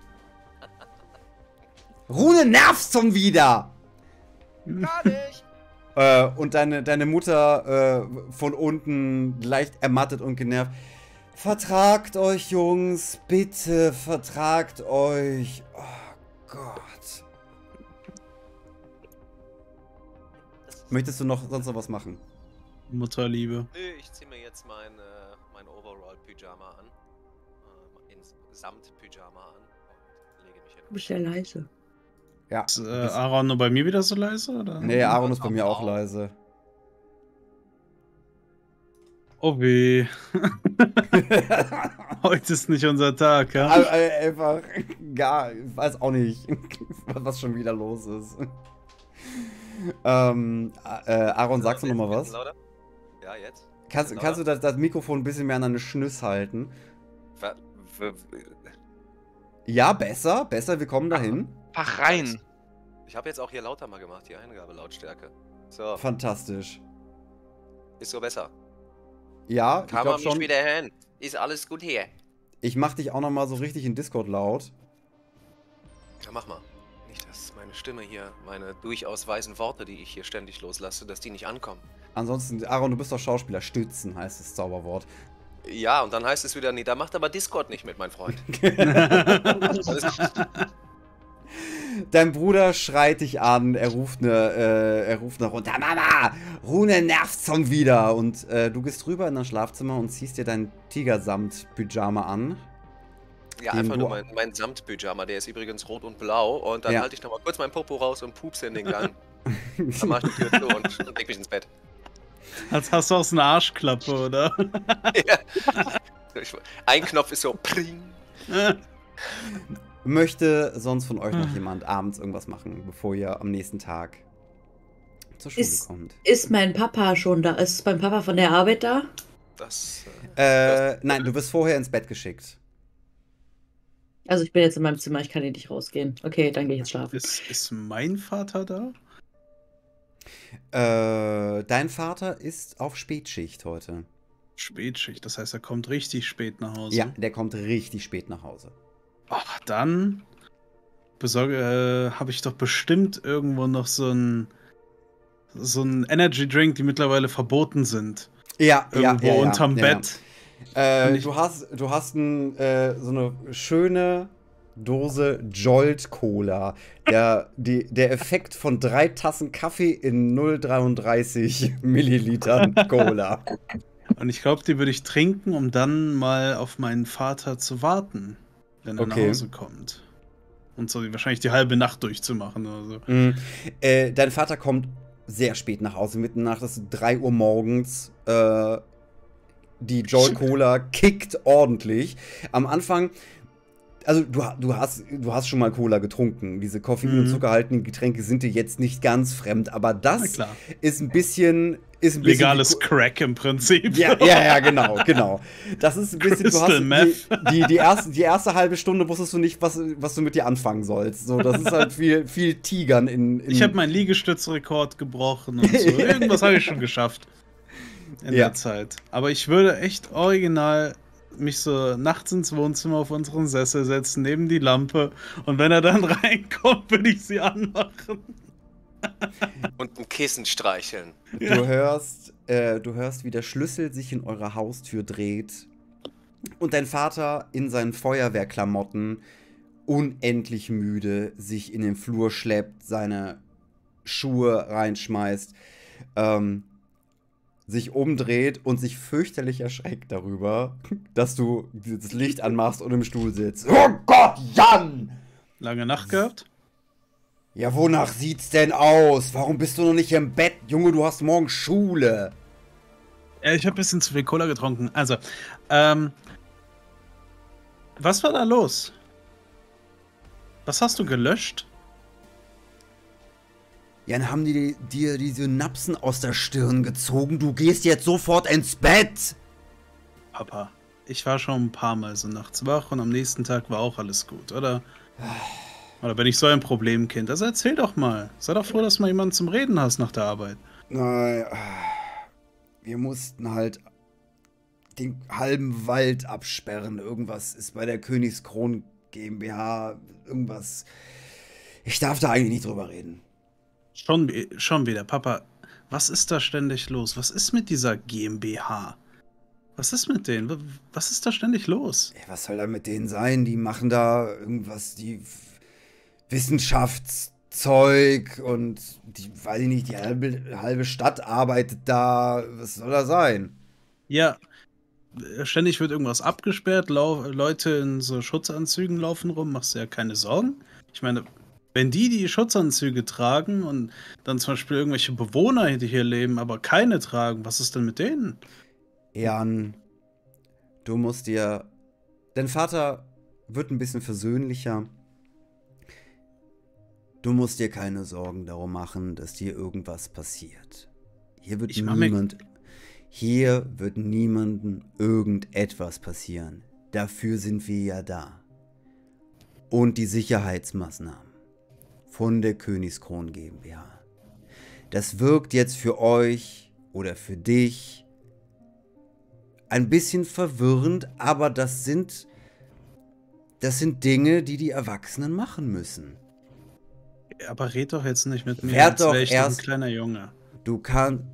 Rune nervt schon wieder! Gar nicht. Äh, und deine, deine Mutter äh, von unten leicht ermattet und genervt. Vertragt euch, Jungs, bitte, vertragt euch. Oh Gott. Möchtest du noch sonst noch was machen? Mutterliebe. Nö, ich zieh mir jetzt mein, äh, mein Overall-Pyjama an. Äh, ins Samt-Pyjama an und lege mich hin. Du bist ja leise. Ja. Ist äh, Aaron nur bei mir wieder so leise? Oder? Nee, Aaron ist bei mir auch leise. Oh weh. Heute ist nicht unser Tag, ja? Also, äh, einfach gar, ich weiß auch nicht, was schon wieder los ist. ähm, äh, Aaron, sagst du noch mal was? Lauter? Ja, jetzt. Kannst, kannst du das, das Mikrofon ein bisschen mehr an deine Schnüss halten? Ver ver Ja, besser, besser, wir kommen dahin. Ach, rein. ich habe jetzt auch hier lauter mal gemacht, die Eingabelautstärke. So, Fantastisch. ist so besser. Ja, ich Kann glaube man mich schon. wieder hören. Ist alles gut hier. Ich mach dich auch noch mal so richtig in Discord laut. Ja, mach mal. Nicht, dass meine Stimme hier, meine durchaus weisen Worte, die ich hier ständig loslasse, dass die nicht ankommen. Ansonsten, Aaron, du bist doch Schauspieler. Stützen heißt das Zauberwort. Ja, und dann heißt es wieder, nee, da macht aber Discord nicht mit, mein Freund. Alles gut. Dein Bruder schreit dich an, er ruft ne, äh, er ruft noch runter: Mama, Rune nervt schon wieder. Und äh, du gehst rüber in dein Schlafzimmer und ziehst dir dein Tigersamt-Pyjama an. Ja, Den einfach du- nur mein, mein Samt-Pyjama, der ist übrigens rot und blau. Und dann Ja. halte ich nochmal kurz mein Popo raus und pupse in den Gang. Dann mach ich die Tür zu und, und leg mich ins Bett. Als hast du aus einer Arschklappe, oder? Ja. Ich- Ein Knopf ist so pring. Möchte sonst von euch noch jemand abends irgendwas machen, bevor ihr am nächsten Tag zur Schule Ist- kommt? Ist mein Papa schon da? Ist mein Papa von der Arbeit da? Das, äh, Äh, nein, du wirst vorher ins Bett geschickt. Also ich bin jetzt in meinem Zimmer, ich kann hier nicht rausgehen. Okay, dann gehe ich jetzt schlafen. Ist, ist mein Vater da? Äh, dein Vater ist auf Spätschicht heute. Spätschicht, das heißt, er kommt richtig spät nach Hause. Ja, der kommt richtig spät nach Hause. Ach, dann besorge, äh, habe ich doch bestimmt irgendwo noch so ein so ein Energy Drink, die mittlerweile verboten sind. Ja, Irgendwo ja, ja, ja, unterm ja, ja. Bett. Äh, Und ich- du hast, du hast ein, äh, so eine schöne Dose Jolt Cola. Der, die, der Effekt von drei Tassen Kaffee in null Komma dreiunddreißig Millilitern Cola. Und ich glaube, die würde ich trinken, um dann mal auf meinen Vater zu warten, wenn er Okay. nach Hause kommt. Und so wahrscheinlich die halbe Nacht durchzumachen oder so. Mhm. Äh, dein Vater kommt sehr spät nach Hause, mitten nach das drei Uhr morgens. Äh, die Jolt Cola kickt ordentlich. Am Anfang, also du, du, hast, du hast schon mal Cola getrunken. Diese Koffein- und Mhm. zuckerhaltigen Getränke sind dir jetzt nicht ganz fremd, aber Na das klar. ist ein bisschen. Ist ein bisschen Legales wie- Crack im Prinzip. Ja, ja, ja, genau, genau. Das ist ein bisschen, du hast Crystal Meth. die, die, die, erste, die erste halbe Stunde wusstest du nicht, was, was du mit dir anfangen sollst. So, das ist halt viel, viel Tigern in, in Ich habe meinen Liegestützrekord gebrochen und so. Irgendwas habe ich schon geschafft in Ja. der Zeit. Aber ich würde echt original mich so nachts ins Wohnzimmer auf unseren Sessel setzen, neben die Lampe. Und wenn er dann reinkommt, würde ich sie anmachen. Und ein Kissen streicheln. Ja. Du hörst, äh, du hörst, wie der Schlüssel sich in eurer Haustür dreht und dein Vater in seinen Feuerwehrklamotten unendlich müde sich in den Flur schleppt, seine Schuhe reinschmeißt, ähm, sich umdreht und sich fürchterlich erschreckt darüber, dass du das Licht anmachst und im Stuhl sitzt. Oh Gott, Jan! Lange Nacht gehabt? Ja, wonach sieht's denn aus? Warum bist du noch nicht im Bett? Junge, du hast morgen Schule. Ja, ich habe ein bisschen zu viel Cola getrunken. Also, ähm, was war da los? Was hast du gelöscht? Jan, haben die dir die Synapsen aus der Stirn gezogen? Du gehst jetzt sofort ins Bett! Papa, ich war schon ein paar Mal so nachts wach und am nächsten Tag war auch alles gut, oder? Oder bin ich so ein Problemkind? Also erzähl doch mal. Sei doch froh, dass du mal jemanden zum Reden hast nach der Arbeit. Nein, wir mussten halt den halben Wald absperren. Irgendwas ist bei der Königskron GmbH. Irgendwas. Ich darf da eigentlich nicht drüber reden. Schon, schon wieder, Papa. Was ist da ständig los? Was ist mit dieser GmbH? Was ist mit denen? Was ist da ständig los? Ja, was soll da mit denen sein? Die machen da irgendwas, die Wissenschaftszeug und die, weiß ich nicht, die halbe, halbe Stadt arbeitet da. Was soll da sein? Ja, ständig wird irgendwas abgesperrt, lau Leute in so Schutzanzügen laufen rum, machst du ja keine Sorgen. Ich meine, wenn die die Schutzanzüge tragen und dann zum Beispiel irgendwelche Bewohner, die hier leben, aber keine tragen, was ist denn mit denen? Jan, du musst dir... Dein Vater wird ein bisschen versöhnlicher. Du musst dir keine Sorgen darum machen, dass dir irgendwas passiert. Hier wird Ich mach niemand... Hier wird niemandem irgendetwas passieren. Dafür sind wir ja da. Und die Sicherheitsmaßnahmen von der Königskron GmbH. Das wirkt jetzt für euch oder für dich ein bisschen verwirrend, aber das sind, das sind Dinge, die die Erwachsenen machen müssen. Aber red doch jetzt nicht mit mir, Werd als doch wäre ich erst- ein kleiner Junge. Du kannst...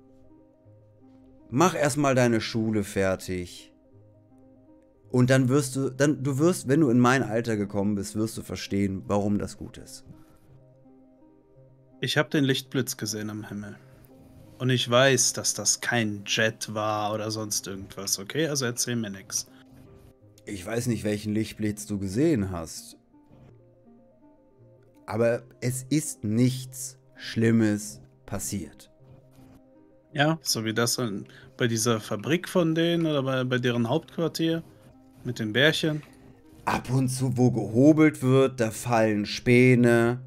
Mach erstmal deine Schule fertig. Und dann wirst du, dann, du wirst, wenn du in mein Alter gekommen bist, wirst du verstehen, warum das gut ist. Ich habe den Lichtblitz gesehen am Himmel. Und ich weiß, dass das kein Jet war oder sonst irgendwas, okay? Also erzähl mir nix. Ich weiß nicht, welchen Lichtblitz du gesehen hast. Aber es ist nichts Schlimmes passiert. Ja, so wie das dann bei dieser Fabrik von denen oder bei, bei deren Hauptquartier mit den Bärchen. Ab und zu, wo gehobelt wird, da fallen Späne.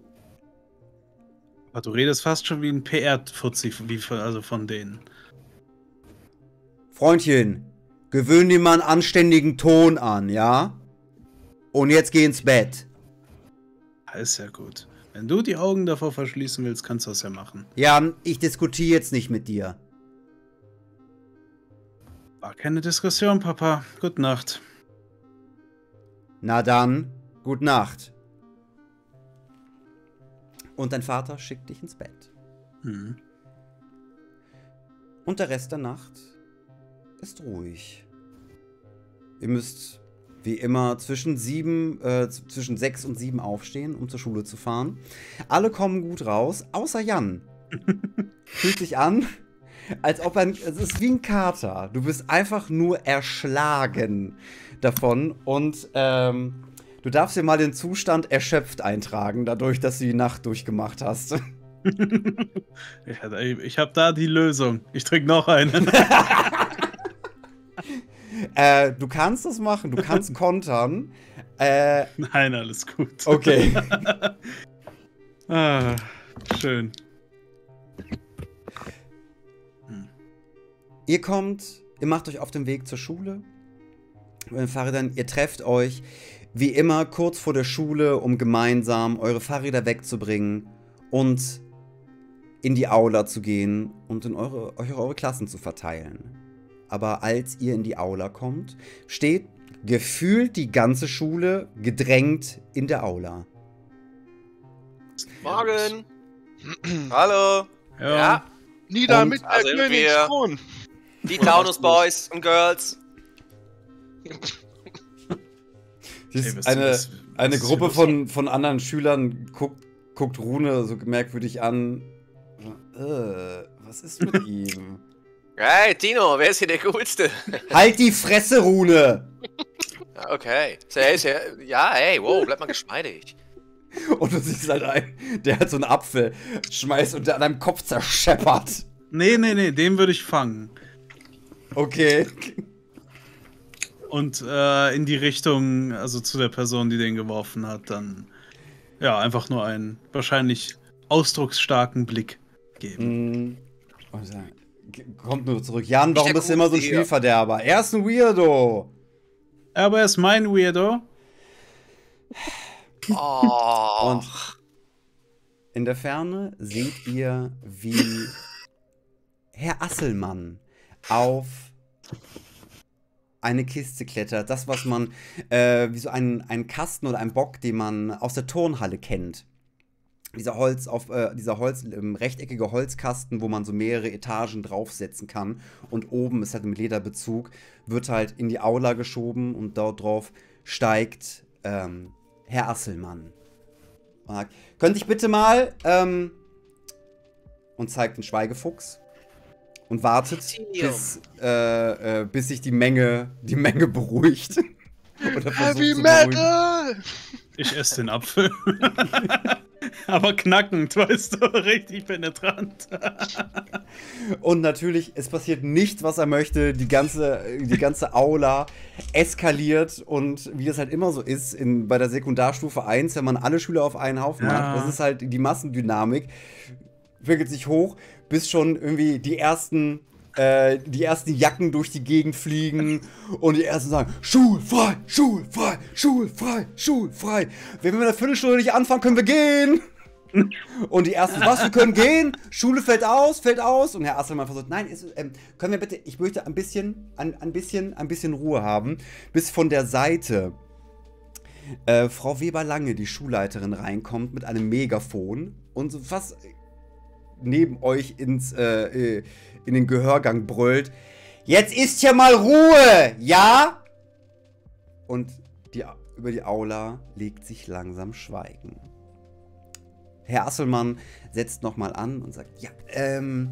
Aber du redest fast schon wie ein P R-Fuzzi, wie von, also von denen. Freundchen, gewöhn dir mal einen anständigen Ton an, ja? Und jetzt geh ins Bett. Ist ja gut. Wenn du die Augen davor verschließen willst, kannst du das ja machen. Jan, ich diskutiere jetzt nicht mit dir. War keine Diskussion, Papa. Gute Nacht. Na dann, gute Nacht. Und dein Vater schickt dich ins Bett. Hm. Und der Rest der Nacht ist ruhig. Ihr müsst wie immer zwischen sieben, äh, zwischen sechs und sieben aufstehen, um zur Schule zu fahren. Alle kommen gut raus, außer Jan. Fühlt sich an, als ob ein, es ist wie ein Kater. Du bist einfach nur erschlagen davon und ähm, du darfst dir mal den Zustand erschöpft eintragen, dadurch, dass du die Nacht durchgemacht hast. Ja, ich habe da die Lösung. Ich trinke noch einen. äh, du kannst das machen, du kannst kontern. Äh, Nein, alles gut. okay. Ah, schön. Ihr kommt, ihr macht euch auf den Weg zur Schule. Mit den Fahrrädern, ihr trefft euch wie immer kurz vor der Schule, um gemeinsam eure Fahrräder wegzubringen und in die Aula zu gehen und in eure, euch eure Klassen zu verteilen. Aber als ihr in die Aula kommt, steht gefühlt die ganze Schule gedrängt in der Aula. Morgen! Hallo. Ja. Ja, Nieder Und mit da der sind wir. Königskron! die Taunus Boys und Girls. Sie Ey, ist was- eine, was- was eine ist hier Gruppe los? von, von anderen Schülern guckt, guckt Rune so merkwürdig an. Äh, was ist mit ihm? Hey, Tino, wer ist hier der Coolste? Halt die Fresse, Rune! Ja, okay. Sehr, sehr, ja, hey, wow, bleib mal geschmeidig. Und du siehst halt einen, der hat so einen Apfel schmeißt und der an deinem Kopf zerscheppert. Nee, nee, nee, den würde ich fangen. Okay. Und äh, in die Richtung, also zu der Person, die den geworfen hat, dann ja, einfach nur einen wahrscheinlich ausdrucksstarken Blick geben. Mm. Und dann kommt nur zurück. Jan, warum der bist du immer so ein Coolste hier. Spielverderber? Er ist ein Weirdo. Aber er ist mein Weirdo. Oh. Und in der Ferne seht ihr, wie Herr Asselmann auf eine Kiste klettert. Das, was man, äh, wie so ein, ein Kasten oder ein Bock, den man aus der Turnhalle kennt. Dieser Holz auf, äh, dieser Holz, ähm, rechteckige Holzkasten, wo man so mehrere Etagen draufsetzen kann. Und oben ist halt im Lederbezug, wird halt in die Aula geschoben und dort drauf steigt ähm, Herr Asselmann. Und sagt, könnte ich bitte mal, ähm, und zeigt den Schweigefuchs und wartet, Titanium. bis, äh, äh, bis sich die Menge, die Menge beruhigt. Oder versucht Heavy zu beruhigen. Metal! Ich esse den Apfel. Aber knackend, weißt du, richtig penetrant. Und natürlich, es passiert nichts, was er möchte. Die ganze, die ganze Aula eskaliert. Und wie das halt immer so ist, in, bei der Sekundarstufe eins, wenn man alle Schüler auf einen Haufen Ja. macht, das ist halt die Massendynamik, wickelt sich hoch, bis schon irgendwie die ersten, äh, die ersten Jacken durch die Gegend fliegen. Und die ersten sagen, schulfrei, schulfrei, schulfrei, schulfrei. Wenn wir in einer Viertelstunde nicht anfangen, können wir gehen. Und die ersten, was, wir können gehen? Schule fällt aus, fällt aus. Und Herr Asselmann versucht, nein, ist, ähm, können wir bitte, ich möchte ein bisschen, ein, ein bisschen, ein bisschen Ruhe haben. Bis von der Seite äh, Frau Weber-Lange, die Schulleiterin, reinkommt mit einem Megafon und so fast neben euch ins, äh, in den Gehörgang brüllt. Jetzt ist hier mal Ruhe, ja? Und die, über die Aula legt sich langsam Schweigen. Herr Asselmann setzt nochmal an und sagt, ja, ähm,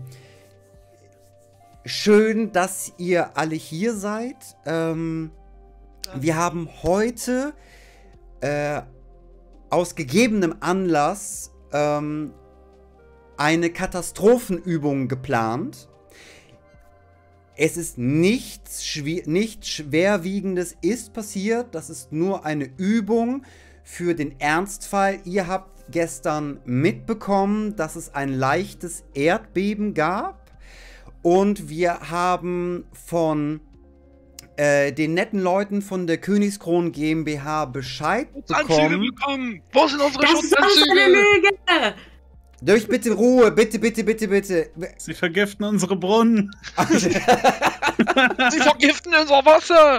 schön, dass ihr alle hier seid. Ähm, wir haben heute äh, aus gegebenem Anlass ähm, eine Katastrophenübung geplant. Es ist nichts, schwi- nichts Schwerwiegendes ist passiert. Das ist nur eine Übung für den Ernstfall. Ihr habt gestern mitbekommen, dass es ein leichtes Erdbeben gab. Und wir haben von äh, den netten Leuten von der Königskron GmbH Bescheid Anzüge bekommen. bekommen! Wo sind unsere Das ist alles eine Schutzanzüge? Lüge! Durch bitte Ruhe, bitte, bitte, bitte, bitte. Sie vergiften unsere Brunnen. Sie vergiften unser Wasser!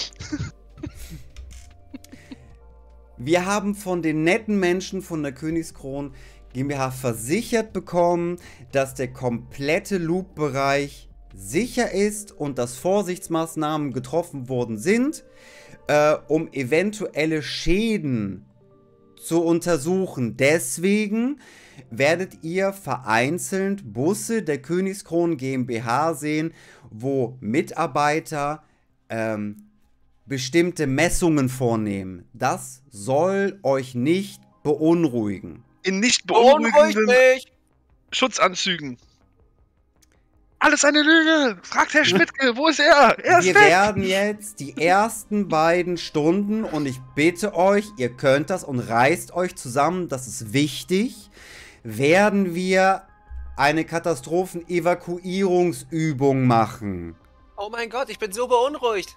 Wir haben von den netten Menschen von der Königskron GmbH versichert bekommen, dass der komplette Loop-Bereich sicher ist und dass Vorsichtsmaßnahmen getroffen worden sind, äh, um eventuelle Schäden zu untersuchen. Deswegen werdet ihr vereinzelt Busse der Königskron GmbH sehen, wo Mitarbeiter ähm, bestimmte Messungen vornehmen. Das soll euch nicht beunruhigen. In nicht Beunruhigt beunruhigenden mich! Schutzanzügen. Alles eine Lüge! Fragt Herr Schmidtke, wo ist er? Er ist Wir weg! werden jetzt die ersten beiden Stunden, und ich bitte euch, ihr könnt das und reißt euch zusammen, das ist wichtig, werden wir eine Katastrophen-Evakuierungsübung machen. Oh mein Gott, ich bin so beunruhigt.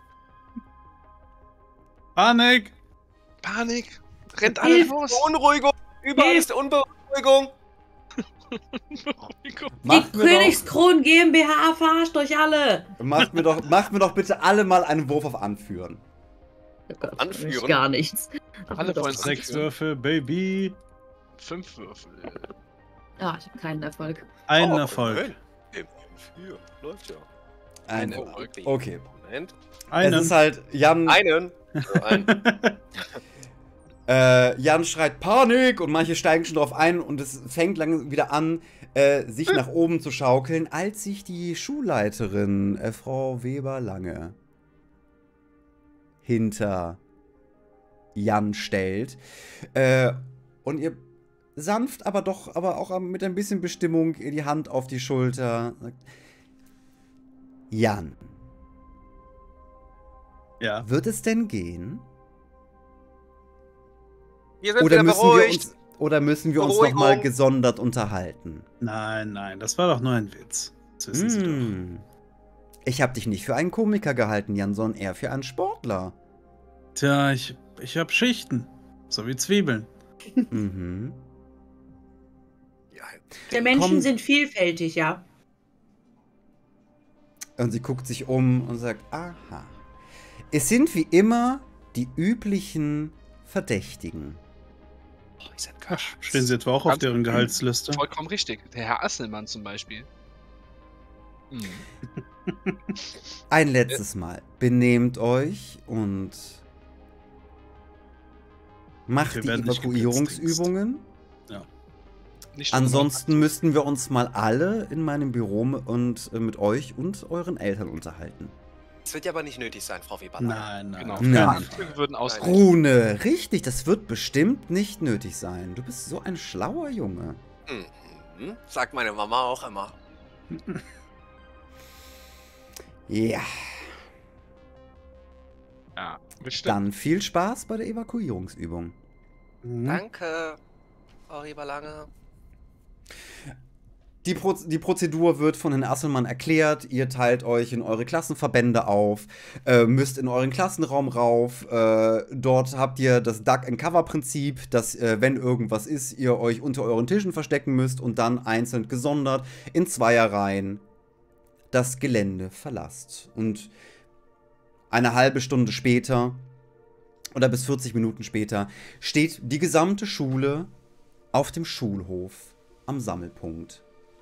Panik! Panik! Rennt alle Hilf! los! Beunruhigung! Überall ist Unberuhigung. Beruhigung. Die Macht mir, Königskron GmbH verarscht euch alle! doch, macht, mir doch, macht mir doch bitte alle mal einen Wurf auf Anführen. Oh Gott, Anführen? Gar nichts. Alle Doch, wollen Sechs Würfel, Baby. Fünf Würfel. Ah, ich habe keinen Erfolg. Ein Oh, Erfolg. immerhin. Immerhin vier. Läuft ja. Ein Ein Erfolg. Erfolg. Okay. Moment. Einen. Es ist halt, Jan, Einen. Also ein. äh, Jan schreit Panik und manche steigen schon drauf ein und es fängt langsam wieder an, äh, sich nach oben zu schaukeln, als sich die Schulleiterin, äh, Frau Weber-Lange, hinter Jan stellt. Äh, und ihr sanft, aber doch, aber auch mit ein bisschen Bestimmung ihr die Hand auf die Schulter sagt, Jan, Ja. wird es denn gehen? Wir sind Oder wieder müssen wir beruhigt. uns, oder müssen wir uns noch mal Beruhigung. gesondert unterhalten? Nein, nein, das war doch nur ein Witz. Das wissen Sie doch. Hm. Ich habe dich nicht für einen Komiker gehalten, Jan, sondern eher für einen Sportler. Tja, ich, ich hab Schichten. So wie Zwiebeln. Mhm. Ja, Der Menschen Komm. sind vielfältig, ja. Und sie guckt sich um und sagt, aha. Es sind wie immer die üblichen Verdächtigen. oh, ich sag Ach, stehen Sie etwa auch auf Ganz- deren Gehaltsliste? Vollkommen richtig. Der Herr Asselmann zum Beispiel. Hm. Ein letztes Mal. Benehmt euch und macht Wir die werden nicht Evakuierungsübungen. Nicht nur Ansonsten müssten wir uns mal alle in meinem Büro und äh, mit euch und euren Eltern unterhalten. Es wird ja aber nicht nötig sein, Frau Weber. Nein, nein. Genau. auf Nein. keinen Fall. Wir würden aus. Rune, richtig, das wird bestimmt nicht nötig sein. Du bist so ein schlauer Junge. Mhm. Sagt meine Mama auch immer. Ja, Ja, bestimmt. dann viel Spaß bei der Evakuierungsübung. Mhm. Danke, Frau Weber-Lange. Die, Pro die Prozedur wird von Herrn Asselmann erklärt. Ihr teilt euch in eure Klassenverbände auf, äh, müsst in euren Klassenraum rauf. Äh, dort habt ihr das Duck-and-Cover-Prinzip, dass, äh, wenn irgendwas ist, ihr euch unter euren Tischen verstecken müsst und dann einzeln gesondert in Zweierreihen das Gelände verlasst. Und eine halbe Stunde später oder bis vierzig Minuten später steht die gesamte Schule auf dem Schulhof am Sammelpunkt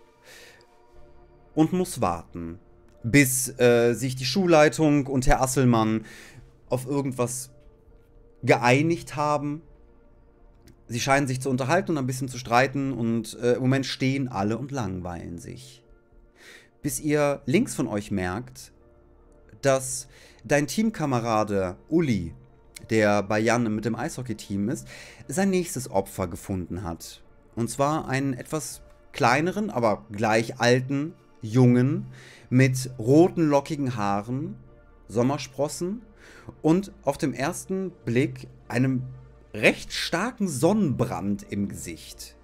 und muss warten, bis äh, sich die Schulleitung und Herr Asselmann auf irgendwas geeinigt haben. Sie scheinen sich zu unterhalten und ein bisschen zu streiten und äh, im Moment stehen alle und langweilen sich. Bis ihr links von euch merkt, dass dein Teamkamerade Uli, der bei Jan mit dem Eishockey-Team ist, sein nächstes Opfer gefunden hat. Und zwar einen etwas kleineren, aber gleich alten Jungen mit roten, lockigen Haaren, Sommersprossen und auf dem ersten Blick einem recht starken Sonnenbrand im Gesicht.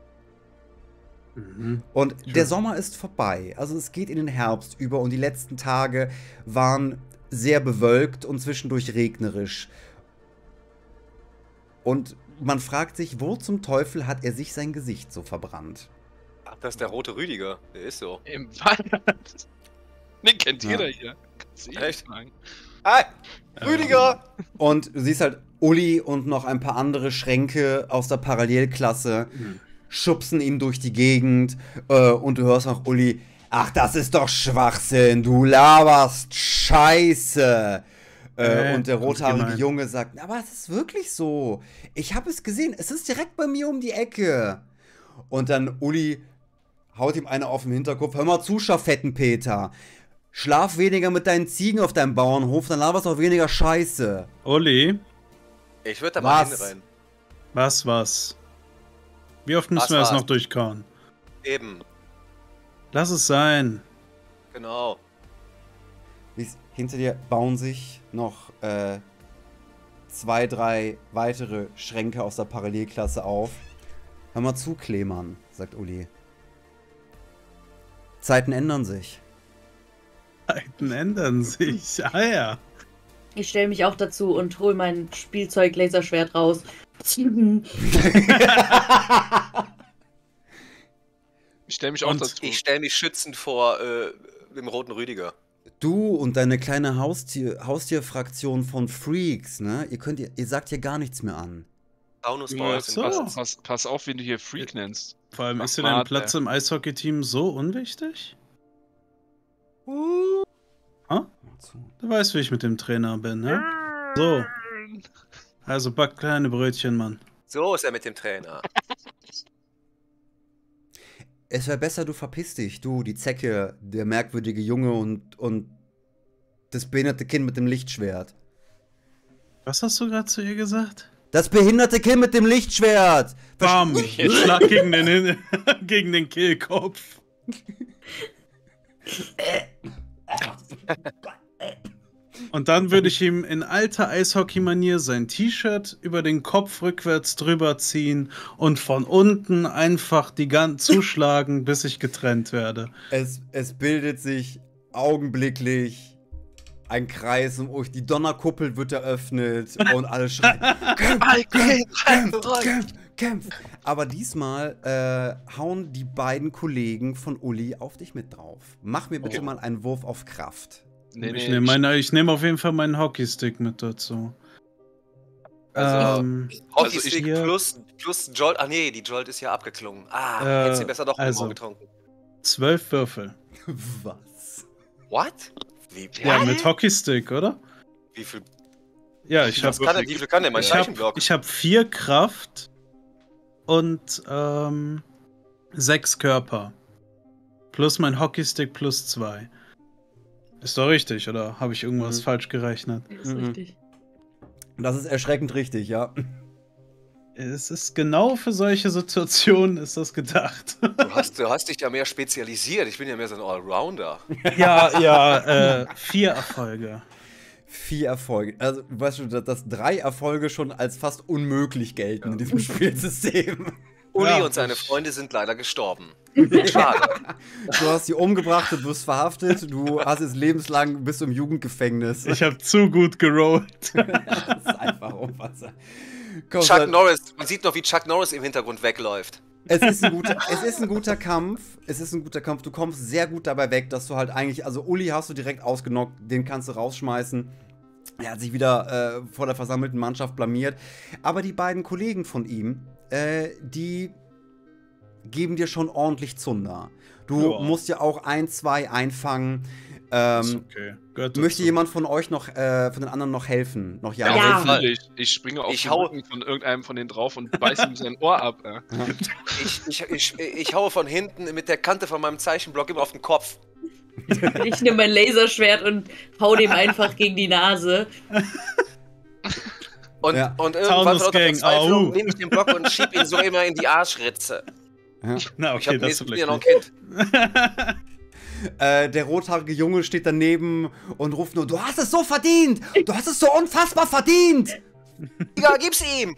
Mhm. Und Schön. der Sommer ist vorbei. Also es geht in den Herbst über und die letzten Tage waren sehr bewölkt und zwischendurch regnerisch. Und man fragt sich, wo zum Teufel hat er sich sein Gesicht so verbrannt? Ach, das ist der rote Rüdiger. Der ist so. Im Wald. Den kennt Ja. jeder hier. Kannst du eh Echt? sagen. Hi, Rüdiger! Und du siehst halt Uli und noch ein paar andere Schränke aus der Parallelklasse Mhm. schubsen ihn durch die Gegend äh, und du hörst noch Uli, ach, das ist doch Schwachsinn, du laberst Scheiße. Äh, Äh, und der ganz rothaarige gemein. Junge sagt, aber es ist wirklich so. Ich habe es gesehen, es ist direkt bei mir um die Ecke. Und dann Uli haut ihm eine auf den Hinterkopf, hör mal zu, Schafettenpeter. Schlaf weniger mit deinen Ziegen auf deinem Bauernhof, dann laberst auch weniger Scheiße. Uli, Ich würde da mal Was? hinrennen. was, was? Wie oft müssen Was wir das war's? noch durchkauen? Eben, Lass es sein. genau. Wie- Hinter dir bauen sich noch äh, zwei, drei weitere Schränke aus der Parallelklasse auf. Hör mal zu, Klemann, sagt Uli. Zeiten ändern sich. Zeiten ändern sich. Ah ja. Ich stelle mich auch dazu und hole mein Spielzeug-Laserschwert raus. Ich stelle mich auch Und dazu. Ich stelle mich schützend vor äh, dem roten Rüdiger. Du und deine kleine Haustier, Haustierfraktion von Freaks, ne? Ihr könnt ihr, ihr sagt hier gar nichts mehr an. Taunus Junge, Boys sind so. Basis. pass, pass auf, wen du hier Freak nennst. Vor allem, Mach ist dir mal, dein Platz ey. im Eishockey-Team so unwichtig? Ha? Du weißt, wie ich mit dem Trainer bin, ne? So. Also back kleine Brötchen, Mann. So ist er mit dem Trainer. Es wäre besser, du verpiss dich, du, die Zecke, der merkwürdige Junge und, und das behinderte Kind mit dem Lichtschwert. Was hast du gerade zu ihr gesagt? Das behinderte Kind mit dem Lichtschwert! Bam! Schlag gegen den, gegen den Kehlkopf. Und dann würde ich ihm in alter Eishockey-Manier sein T-Shirt über den Kopf rückwärts drüber ziehen und von unten einfach die gan zuschlagen, bis ich getrennt werde. Es, es bildet sich augenblicklich ein Kreis um euch. Die Donnerkuppel wird eröffnet und alle schreien: Kämpf, kämpf, kämpf, kämpf, kämpf. Aber diesmal äh, hauen die beiden Kollegen von Uli auf dich mit drauf. Mach mir bitte Okay. mal einen Wurf auf Kraft. Nee, ich nee, nehme meine, ich nehm auf jeden Fall meinen Hockeystick mit dazu. Also, ähm, Hockeystick hier- plus, plus Jolt. Ach nee, die Jolt ist ja abgeklungen. Ah, Äh, hättest du besser doch also. also. getrunken. zwölf Würfel. Was? What? Wie, Ja, Hä? mit Hockeystick, oder? Wie viel, Ja, ich was habe kann, denn- wie viel kann denn mein ich hab, Zeichenblock? ich hab vier Kraft und ähm, sechs Körper. Plus mein Hockeystick plus zwei. Ist doch richtig, oder habe ich irgendwas Mhm. falsch gerechnet? Das ist Mhm. richtig. Das ist erschreckend richtig, ja. Es ist genau für solche Situationen ist das gedacht. Du hast, du hast dich ja mehr spezialisiert. Ich bin ja mehr so ein Allrounder. ja, ja, äh, vier Erfolge. Vier Erfolge. Also, weißt du, dass, dass drei Erfolge schon als fast unmöglich gelten in diesem Spielsystem. Uli Ja, und seine ich- Freunde sind leider gestorben. Schade. Du hast sie umgebracht, du wirst verhaftet, du hast es lebenslang bis zum Jugendgefängnis. Ich habe zu gut gerollt. Das ist einfach unfassbar. Komm, Chuck Sal- Norris, man sieht noch, wie Chuck Norris im Hintergrund wegläuft. es ist, ein guter, es ist ein guter Kampf. Es ist ein guter Kampf. Du kommst sehr gut dabei weg, dass du halt eigentlich, also Uli hast du direkt ausgenockt, den kannst du rausschmeißen. Er hat sich wieder äh, vor der versammelten Mannschaft blamiert. Aber die beiden Kollegen von ihm, äh, die geben dir schon ordentlich Zunder. Du Ja. musst ja auch ein, zwei einfangen. Ist Ähm, okay. Gehört möchte dazu. jemand von euch noch, äh, von den anderen noch helfen? Noch ja? Ja. Ja. natürlich. Ich springe auf Ich den hau- Rücken von irgendeinem von denen drauf und beiße ihm sein Ohr ab. Äh. Ich, ich, ich, ich haue von hinten mit der Kante von meinem Zeichenblock immer auf den Kopf. Ich nehme mein Laserschwert und hau dem einfach gegen die Nase. Und, Ja. und irgendwann Taunus von lauter Gang, Verzweiflung au. nehme ich den Block und schieb ihn so immer in die Arschritze. Ja. Na, Ich okay, habe das nächsten vielleicht Jahr noch ein nicht. Kind. Äh, der rothaarige Junge steht daneben und ruft nur: Du hast es so verdient! Du hast es so unfassbar verdient! Ja, gib's ihm!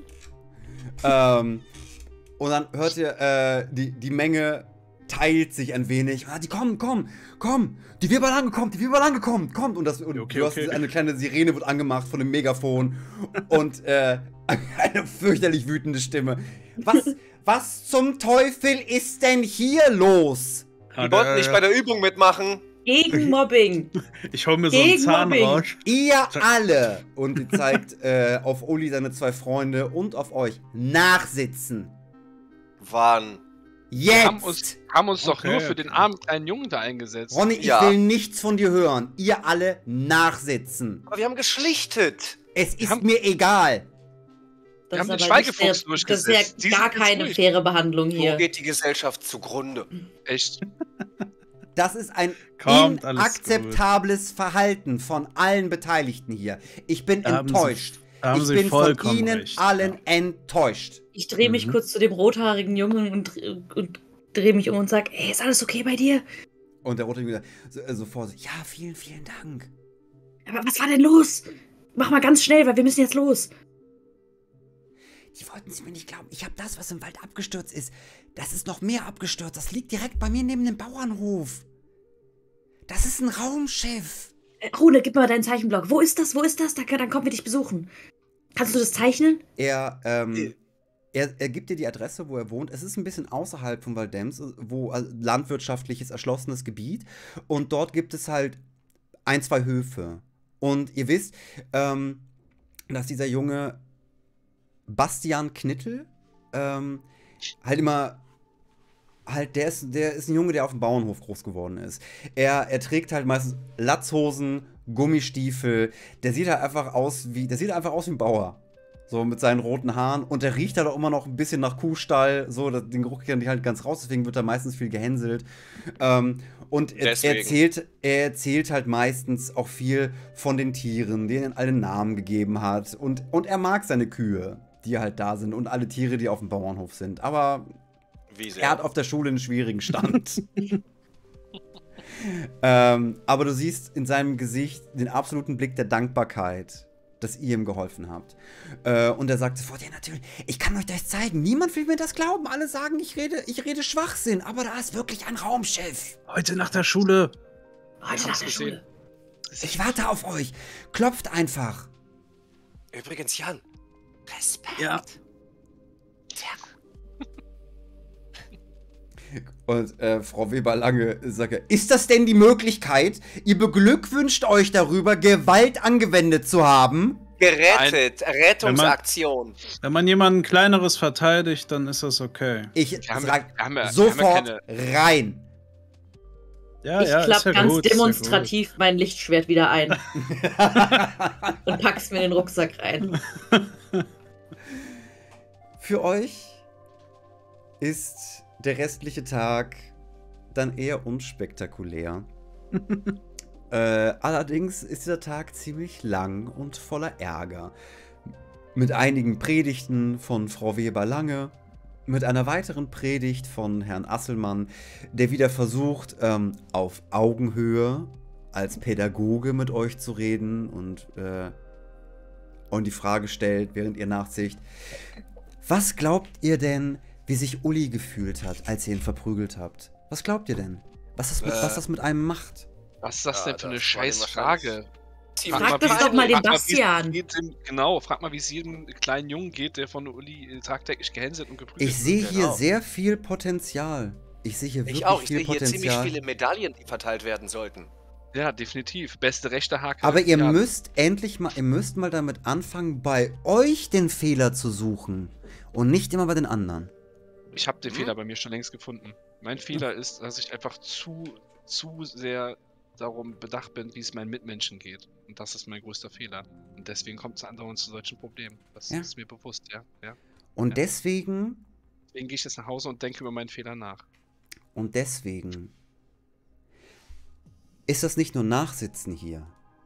ähm, und dann hört ihr, äh, die, die Menge teilt sich ein wenig. Ah, die kommen, komm, komm! Die Wirbel angekommen, die Wirbel angekommen, kommt! Und, das, und Okay, du hast okay. eine kleine Sirene wird angemacht von dem Megafon und äh, eine fürchterlich wütende Stimme. Was, was zum Teufel ist denn hier los? Die wollten nicht bei der Übung mitmachen. Gegen Mobbing. Ich hol mir so einen Gegen Mobbing. Zahnrausch. Ihr alle, und die zeigt äh, auf Uli, seine zwei Freunde und auf euch, nachsitzen. Wann? Wir haben Jetzt! uns, haben uns doch Okay, nur für okay. den armen kleinen Jungen da eingesetzt. Ronny, ich Ja. will nichts von dir hören. Ihr alle nachsitzen. Aber wir haben geschlichtet. Es ist haben- mir egal. Wir haben ist den aber nicht Schweigefuchs fair. durchgesetzt. Das ist Die ja gar sind jetzt keine ruhig. faire Behandlung So hier. geht die Gesellschaft zugrunde. Echt? Das ist ein Kommt, alles inakzeptables Verhalten von allen Beteiligten hier. Ich bin Da haben Sie- enttäuscht. Da haben ich Sie bin von vollkommen Ihnen recht. allen Ja. enttäuscht. Ich drehe mich Mhm. kurz zu dem rothaarigen Jungen und, und drehe mich um und sag, ey, ist alles okay bei dir? Und der Rote wieder so, äh, so vor sich: Ja, vielen, vielen Dank. Aber was war denn los? Mach mal ganz schnell, weil wir müssen jetzt los. Die wollten es mir nicht glauben. Ich habe das, was im Wald abgestürzt ist. Das ist noch mehr abgestürzt. Das liegt direkt bei mir neben dem Bauernhof. Das ist ein Raumschiff. Äh, Rune, gib mal deinen Zeichenblock. Wo ist das? Wo ist das? Da, dann kommen wir dich besuchen. Kannst du das zeichnen? Er, ähm, Äh. er, er gibt dir die Adresse, wo er wohnt. Es ist ein bisschen außerhalb von Valdems, wo also landwirtschaftliches, erschlossenes Gebiet. Und dort gibt es halt ein, zwei Höfe. Und ihr wisst, ähm, dass dieser Junge Bastian Knittel. Ähm, halt immer, halt, der ist, der ist ein Junge, der auf dem Bauernhof groß geworden ist. Er, er trägt halt meistens Latzhosen, Gummistiefel. Der sieht halt einfach aus wie, der sieht einfach aus wie ein Bauer. So mit seinen roten Haaren. Und der riecht halt auch immer noch ein bisschen nach Kuhstall. So, den Geruch kriegt er halt ganz raus, deswegen wird er meistens viel gehänselt. Ähm, und er, er, erzählt, er erzählt halt meistens auch viel von den Tieren, denen er alle Namen gegeben hat. Und, und er mag seine Kühe, die halt da sind. Und alle Tiere, die auf dem Bauernhof sind. Aber Wie sehr? er hat auf der Schule einen schwierigen Stand. ähm, aber du siehst in seinem Gesicht den absoluten Blick der Dankbarkeit, dass ihr ihm geholfen habt. Äh, und er sagt sofort, ja natürlich, ich kann euch das zeigen. Niemand will mir das glauben. Alle sagen, ich rede, ich rede Schwachsinn. Aber da ist wirklich ein Raumschiff. Heute nach der Schule. Heute nach der gesehen. Schule. Ich warte auf euch. Klopft einfach. Übrigens, Jan. Respekt. Ja. Sehr gut. Und äh, Frau Weber-Lange sagt, ist das denn die Möglichkeit? Ihr beglückwünscht euch darüber, Gewalt angewendet zu haben? Gerettet. Rettungsaktion. Wenn man jemanden Kleineres verteidigt, dann ist das okay. Ich haben- sag wir haben ja- sofort wir haben rein. Ja, Ich ja, klapp ist ja ganz gut, ist ja demonstrativ mein Lichtschwert wieder ein. Und pack's mir in den Rucksack rein. Für euch ist der restliche Tag dann eher unspektakulär. äh, allerdings ist dieser Tag ziemlich lang und voller Ärger. Mit einigen Predigten von Frau Weber-Lange, mit einer weiteren Predigt von Herrn Asselmann, der wieder versucht, ähm, auf Augenhöhe als Pädagoge mit euch zu reden und, äh, und die Frage stellt, während ihr nachsicht, was glaubt ihr denn, wie sich Uli gefühlt hat, als ihr ihn verprügelt habt? Was glaubt ihr denn? Was das mit, Äh. was das mit einem macht? Was ist das Ja, denn für eine das war scheiß ihm Frage? wahrscheinlich Frag ziemlich das doch mal den Frag mal, Bastian. wie es jedem- Genau, frag mal, wie es jedem kleinen Jungen geht, der von Uli tagtäglich gehänselt und geprügelt Ich sehe wird. hier genau. sehr viel Potenzial. Ich sehe hier Ich wirklich auch. Ich viel sehe hier ziemlich Potenzial. viele Medaillen, die verteilt werden sollten. Ja, definitiv. Beste rechte Hake. Aber ihr ja, müsst endlich mal, ihr müsst mal damit anfangen, bei euch den Fehler zu suchen und nicht immer bei den anderen. Ich habe den Hm? Fehler bei mir schon längst gefunden. Mein Fehler ist, dass ich einfach zu, zu sehr darum bedacht bin, wie es meinen Mitmenschen geht. Und das ist mein größter Fehler. Und deswegen kommt es andauernd zu solchen Problemen. Das Ja. ist mir bewusst, ja. ja. Und Ja. deswegen, Deswegen gehe ich jetzt nach Hause und denke über meinen Fehler nach. und deswegen ist das nicht nur Nachsitzen hier,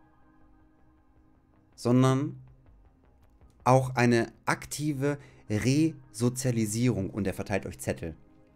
sondern auch eine aktive Resozialisierung. Und er verteilt euch Zettel.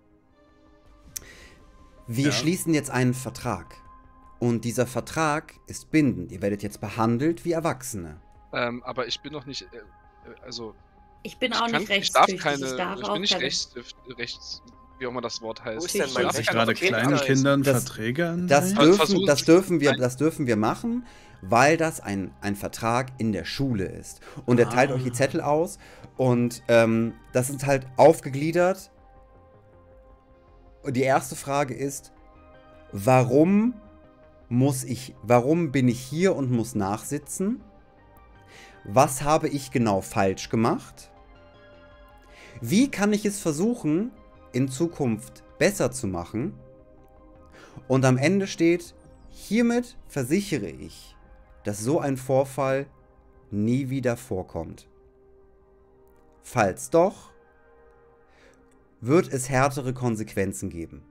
Wir Ja. schließen jetzt einen Vertrag. Und dieser Vertrag ist bindend. Ihr werdet jetzt behandelt wie Erwachsene. Ähm, aber ich bin noch nicht, äh, äh, also Ich bin ich, auch kann, nicht ich darf rechtstüchtig. keine, ich darf ich auch bin nicht keine. rechts, rechts, wie auch immer das Wort heißt. Wo ist denn Ich mein darf Darf ich Kann gerade doch Kind kleinen sein. Kindern Das- Verträge Das anleihen? Also dürfen, versuchen das, Sie- dürfen wir, Nein. das dürfen wir machen, weil das ein, ein Vertrag in der Schule ist. Und er teilt Ah. euch die Zettel aus und ähm, das ist halt aufgegliedert. Und die erste Frage ist, warum muss ich, warum bin ich hier und muss nachsitzen? Was habe ich genau falsch gemacht? Wie kann ich es versuchen, in Zukunft besser zu machen? Und am Ende steht, hiermit versichere ich, dass so ein Vorfall nie wieder vorkommt. Falls doch, wird es härtere Konsequenzen geben.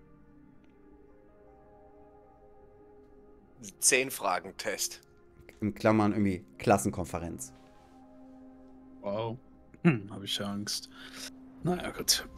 Zehn Fragen Test. In Klammern irgendwie Klassenkonferenz. Wow. Hm, habe ich ja Angst. Naja, gut.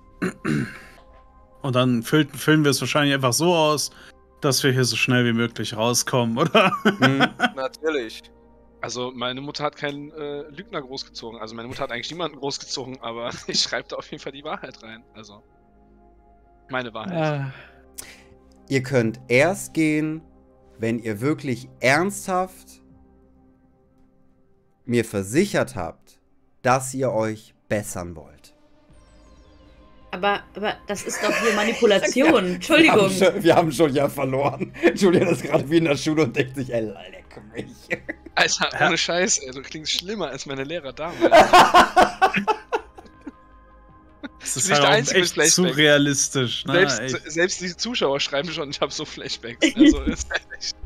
Und dann füllen, füllen wir es wahrscheinlich einfach so aus, dass wir hier so schnell wie möglich rauskommen, oder? Hm, Natürlich. Also meine Mutter hat keinen äh, Lügner großgezogen. Also meine Mutter hat eigentlich niemanden großgezogen, aber ich schreibe da auf jeden Fall die Wahrheit rein. Also meine Wahrheit. ihr könnt erst gehen, wenn ihr wirklich ernsthaft mir versichert habt, dass ihr euch bessern wollt. Aber, aber das ist doch hier Manipulation. Wir Entschuldigung. haben, schon, wir haben schon ja verloren. Julian ist gerade wie in der Schule und denkt sich, ey, leck mich. Alter, Ja. ohne Scheiß, ey, du klingst schlimmer als meine Lehrer damals. Das ist nicht halt der auch einzige echt Flashback. surrealistisch. Ne? Selbst, Echt. selbst die Zuschauer schreiben schon, ich habe so Flashbacks. Also ist echt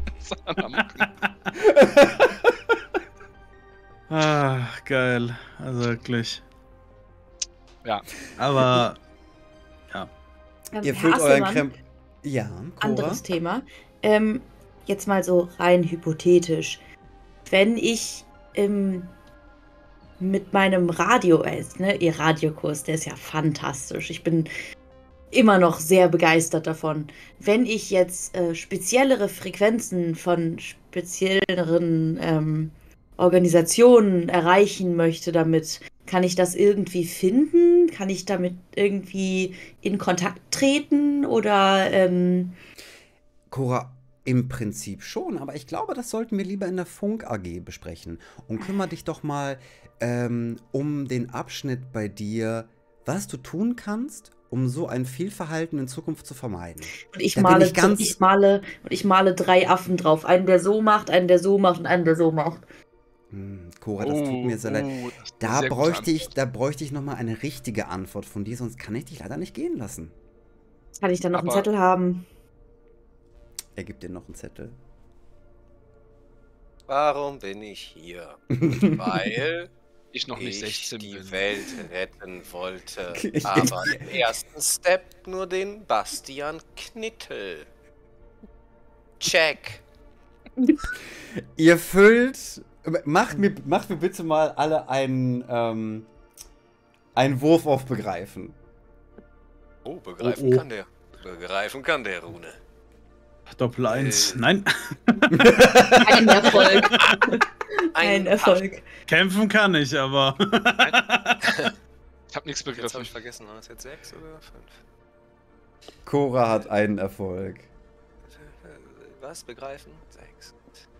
Ah, geil. Also wirklich. Ja. Aber Ähm, Ihr Herr füllt euren Asselmann, Krem. Ja, Cora. anderes Thema. Ähm, jetzt mal so rein hypothetisch. Wenn ich ähm, mit meinem Radio, äh, ne, ihr Radiokurs, der ist ja fantastisch. Ich bin immer noch sehr begeistert davon. Wenn ich jetzt äh, speziellere Frequenzen von spezielleren ähm, Organisationen erreichen möchte damit, kann ich das irgendwie finden? Kann ich damit irgendwie in Kontakt treten? Oder ähm, Cora, im Prinzip schon, aber ich glaube, das sollten wir lieber in der Funk A G besprechen. Und kümmere dich doch mal ähm, um den Abschnitt bei dir, was du tun kannst, um so ein Fehlverhalten in Zukunft zu vermeiden. und ich Da bin male, ich ganz- ich male und ich male drei Affen drauf. Einen, der so macht, einen, der so macht und einen, der so macht. Hm, Cora, das tut mir sehr leid. oh, das ist eine Da sehr gute bräuchte ich, Antwort. da bräuchte ich noch mal eine richtige Antwort von dir, sonst kann ich dich leider nicht gehen lassen. Kann ich dann noch einen Aber- Zettel haben? Er gibt dir noch einen Zettel. Warum bin ich hier? Weil Ich noch nicht ich sechzehn die bin. Welt retten wollte. Ich- Aber im ersten Step nur den Bastian Knittel. Check. Ihr füllt. Macht mir, macht mir bitte mal alle einen, ähm, einen Wurf auf Begreifen. Oh, begreifen Oh, oh. kann der. Begreifen kann der Rune. Doppel eins. Äh. Nein, Ein Erfolg. Ein Erfolg. kämpfen kann ich, aber. Ich hab nichts Jetzt habe begriffen. ich vergessen, war es jetzt sechs oder fünf? Cora hat einen Erfolg. Was? Begreifen? Sechs.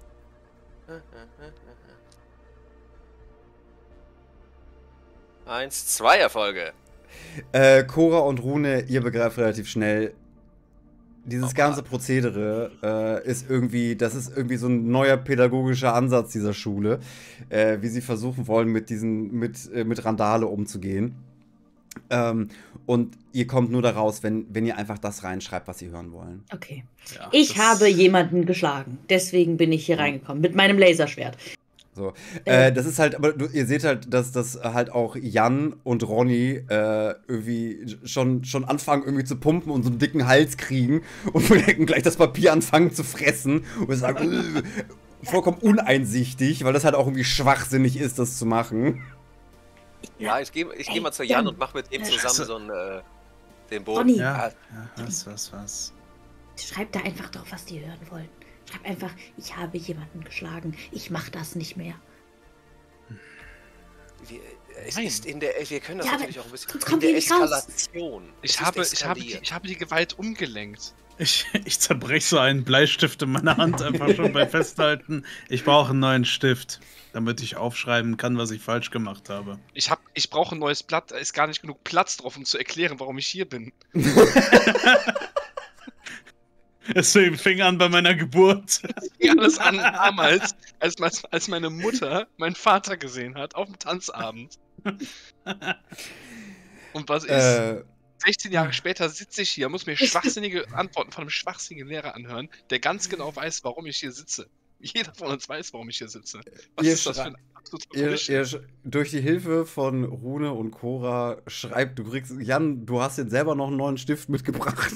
Eins, zwei Erfolge. Äh, Cora und Rune, ihr begreift relativ schnell. Dieses Aber- ganze Prozedere äh, ist irgendwie, das ist irgendwie so ein neuer pädagogischer Ansatz dieser Schule, äh, wie sie versuchen wollen, mit diesen, mit, äh, mit Randale umzugehen. Ähm, und ihr kommt nur daraus, wenn, wenn ihr einfach das reinschreibt, was sie hören wollen. Okay. Ja, Ich das- habe jemanden geschlagen. Deswegen bin ich hier reingekommen. Mit meinem Laserschwert. So. Äh. Äh, das ist halt, aber du, ihr seht halt, dass das halt auch Jan und Ronny äh, irgendwie schon, schon anfangen irgendwie zu pumpen und so einen dicken Hals kriegen und wir denken gleich das Papier anfangen zu fressen und sagen, äh, vollkommen uneinsichtig, weil das halt auch irgendwie schwachsinnig ist, das zu machen. Ja, ich gehe ich geh Ey, mal zu Jan Jan. und mach mit ihm Äh, zusammen Scheiße. so einen, äh, den Boden. Ronny. Ja, Ah, ja, was, was, was. Schreibt da einfach drauf, was die hören wollen. Schreibt einfach, ich habe jemanden geschlagen. Ich mache das nicht mehr. wir, es Nein. ist in der, wir können das Ja, aber natürlich auch ein bisschen sonst in kommt der ihr nicht raus. Eskalation. Es Ich ist habe, ich, habe die, eskaliert. ich habe die Gewalt umgelenkt. Ich, ich zerbreche so einen Bleistift in meiner Hand einfach schon beim Festhalten. Ich brauche einen neuen Stift, damit ich aufschreiben kann, was ich falsch gemacht habe. Ich hab, ich brauche ein neues Blatt, da ist gar nicht genug Platz drauf, um zu erklären, warum ich hier bin. Es fing an bei meiner Geburt. Fing alles an damals, als, als, als meine Mutter meinen Vater gesehen hat auf dem Tanzabend. Und was ist? Äh, sechzehn Jahre später sitze ich hier, muss mir schwachsinnige Antworten von einem schwachsinnigen Lehrer anhören, der ganz genau weiß, warum ich hier sitze. Jeder von uns weiß, warum ich hier sitze. Was Ihr ist das für schrei- ein absoluter ihr, Bullshit? ihr, sch- durch die Hilfe von Rune und Cora schreibt, du kriegst, Jan, du hast jetzt selber noch einen neuen Stift mitgebracht.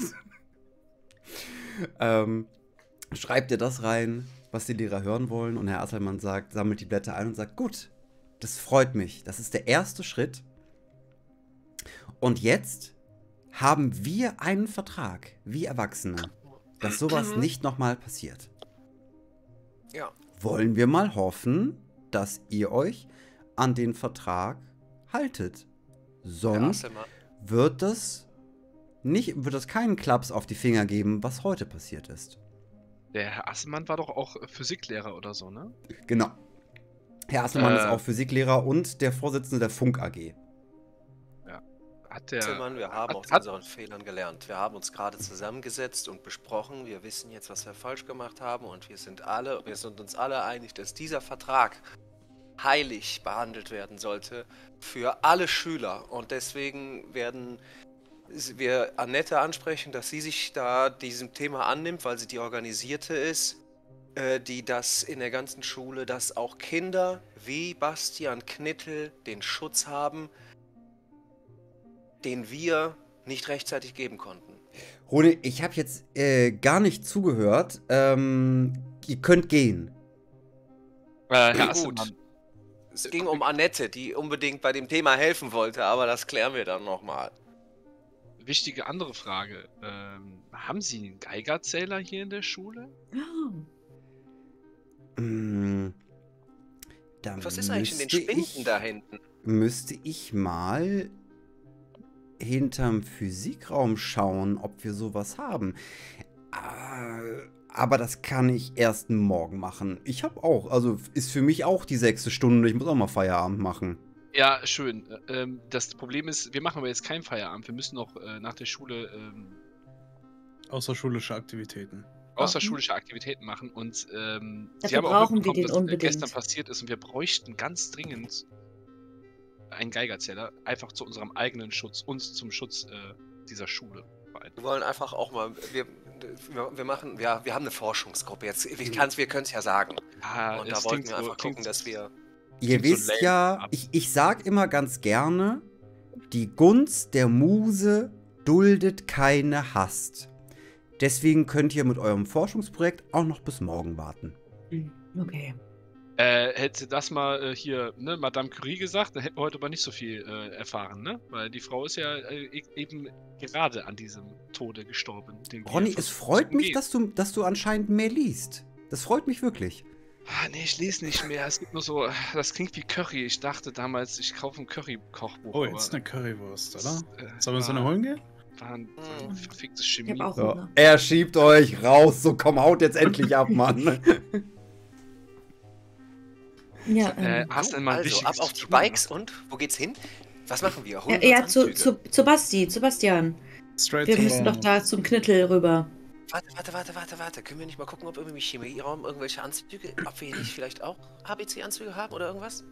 ähm, schreibt ihr das rein, was die Lehrer hören wollen, und Herr Asselmann sagt, sammelt die Blätter ein und sagt, gut, das freut mich, das ist der erste Schritt. Und jetzt haben wir einen Vertrag, wie Erwachsene, dass sowas nicht nochmal passiert. Ja. Wollen wir mal hoffen, dass ihr euch an den Vertrag haltet. Herr Sonst Asselmann. wird es nicht, wird es keinen Klaps auf die Finger geben, was heute passiert ist. Der Herr Asselmann war doch auch Physiklehrer oder so, ne? Genau. Herr Asselmann Äh. ist auch Physiklehrer und der Vorsitzende der Funk A G. hat der. Zimmermann, wir haben hat, aus hat, unseren Fehlern gelernt. Wir haben uns gerade zusammengesetzt und besprochen. Wir wissen jetzt, was wir falsch gemacht haben und wir sind alle, wir sind uns alle einig, dass dieser Vertrag heilig behandelt werden sollte für alle Schüler. Und deswegen werden wir Annette ansprechen, dass sie sich da diesem Thema annimmt, weil sie die Organisierte ist, äh, die das in der ganzen Schule, dass auch Kinder wie Bastian Knittel den Schutz haben, den wir nicht rechtzeitig geben konnten. Rune, ich habe jetzt äh, gar nicht zugehört. Ähm, ihr könnt gehen. äh, Herr Gut. Asselmann, Es ging um Annette, die unbedingt bei dem Thema helfen wollte, aber das klären wir dann nochmal. wichtige andere Frage. Ähm, haben Sie einen Geigerzähler hier in der Schule? Oh. Mm, dann Was ist eigentlich in den müsste Spinden ich, da hinten? Müsste ich mal hinterm Physikraum schauen, ob wir sowas haben. Äh, aber das kann ich erst morgen machen. Ich habe auch, also ist für mich auch die sechste Stunde. Ich muss auch mal Feierabend machen. Ja, schön. Äh, Ähm, das Problem ist, wir machen aber jetzt keinen Feierabend. Wir müssen noch äh, nach der Schule ähm, Außerschulische Aktivitäten. außerschulische Aktivitäten machen und ähm, Dafür Sie haben auch brauchen wir mitbekommen, den dass äh, unbedingt. gestern passiert ist und wir bräuchten ganz dringend einen Geigerzähler, einfach zu unserem eigenen Schutz, uns zum Schutz äh, dieser Schule. Wir wollen einfach auch mal, wir, wir, wir machen, ja, wir haben eine Forschungsgruppe jetzt. Wir können es wir können's ja sagen. Ja, Und da es wollten klingt wir so- einfach klingt gucken, dass wir. Ihr Klingt so wisst lame, ja, aber- ich, ich sag immer ganz gerne, die Gunst der Muse duldet keine Hast. Deswegen könnt ihr mit eurem Forschungsprojekt auch noch bis morgen warten. Okay. Äh, hätte das mal äh, hier, ne, Madame Curie gesagt, dann hätten wir heute aber nicht so viel äh, erfahren, ne? Weil die Frau ist ja äh, e- eben gerade an diesem Tode gestorben. den wir Ronny, es versuchen freut zu mich, umgehen. dass du, dass du anscheinend mehr liest. Das freut mich wirklich. Ah, nee, ich lese nicht mehr. Es gibt nur so, das klingt wie Curry. Ich dachte damals, ich kaufe ein Curry-Kochbuch. Oh, aber jetzt eine Currywurst, das, oder? äh, Sollen wir uns war- eine holen gehen? War ein, war ein Hm. verficktes Ich Chemie. habe auch So, Hunger. er schiebt euch raus. So, komm, haut jetzt endlich ab, Mann. Ja, Äh, ähm, hast du denn mal ein Also, wichtiges ab auf zu die tun, Bikes oder? und wo geht's hin? Was machen wir? ja, Holen wir ja uns zu, Anzüge? zu, zu Basti, zu Bastian. Straight Wir to müssen the- doch da zum Knittel rüber. Warte, warte, warte, warte, warte. Können wir nicht mal gucken, ob irgendwie im Chemieraum irgendwelche Anzüge, ob wir nicht vielleicht auch H B C-Anzüge haben oder irgendwas?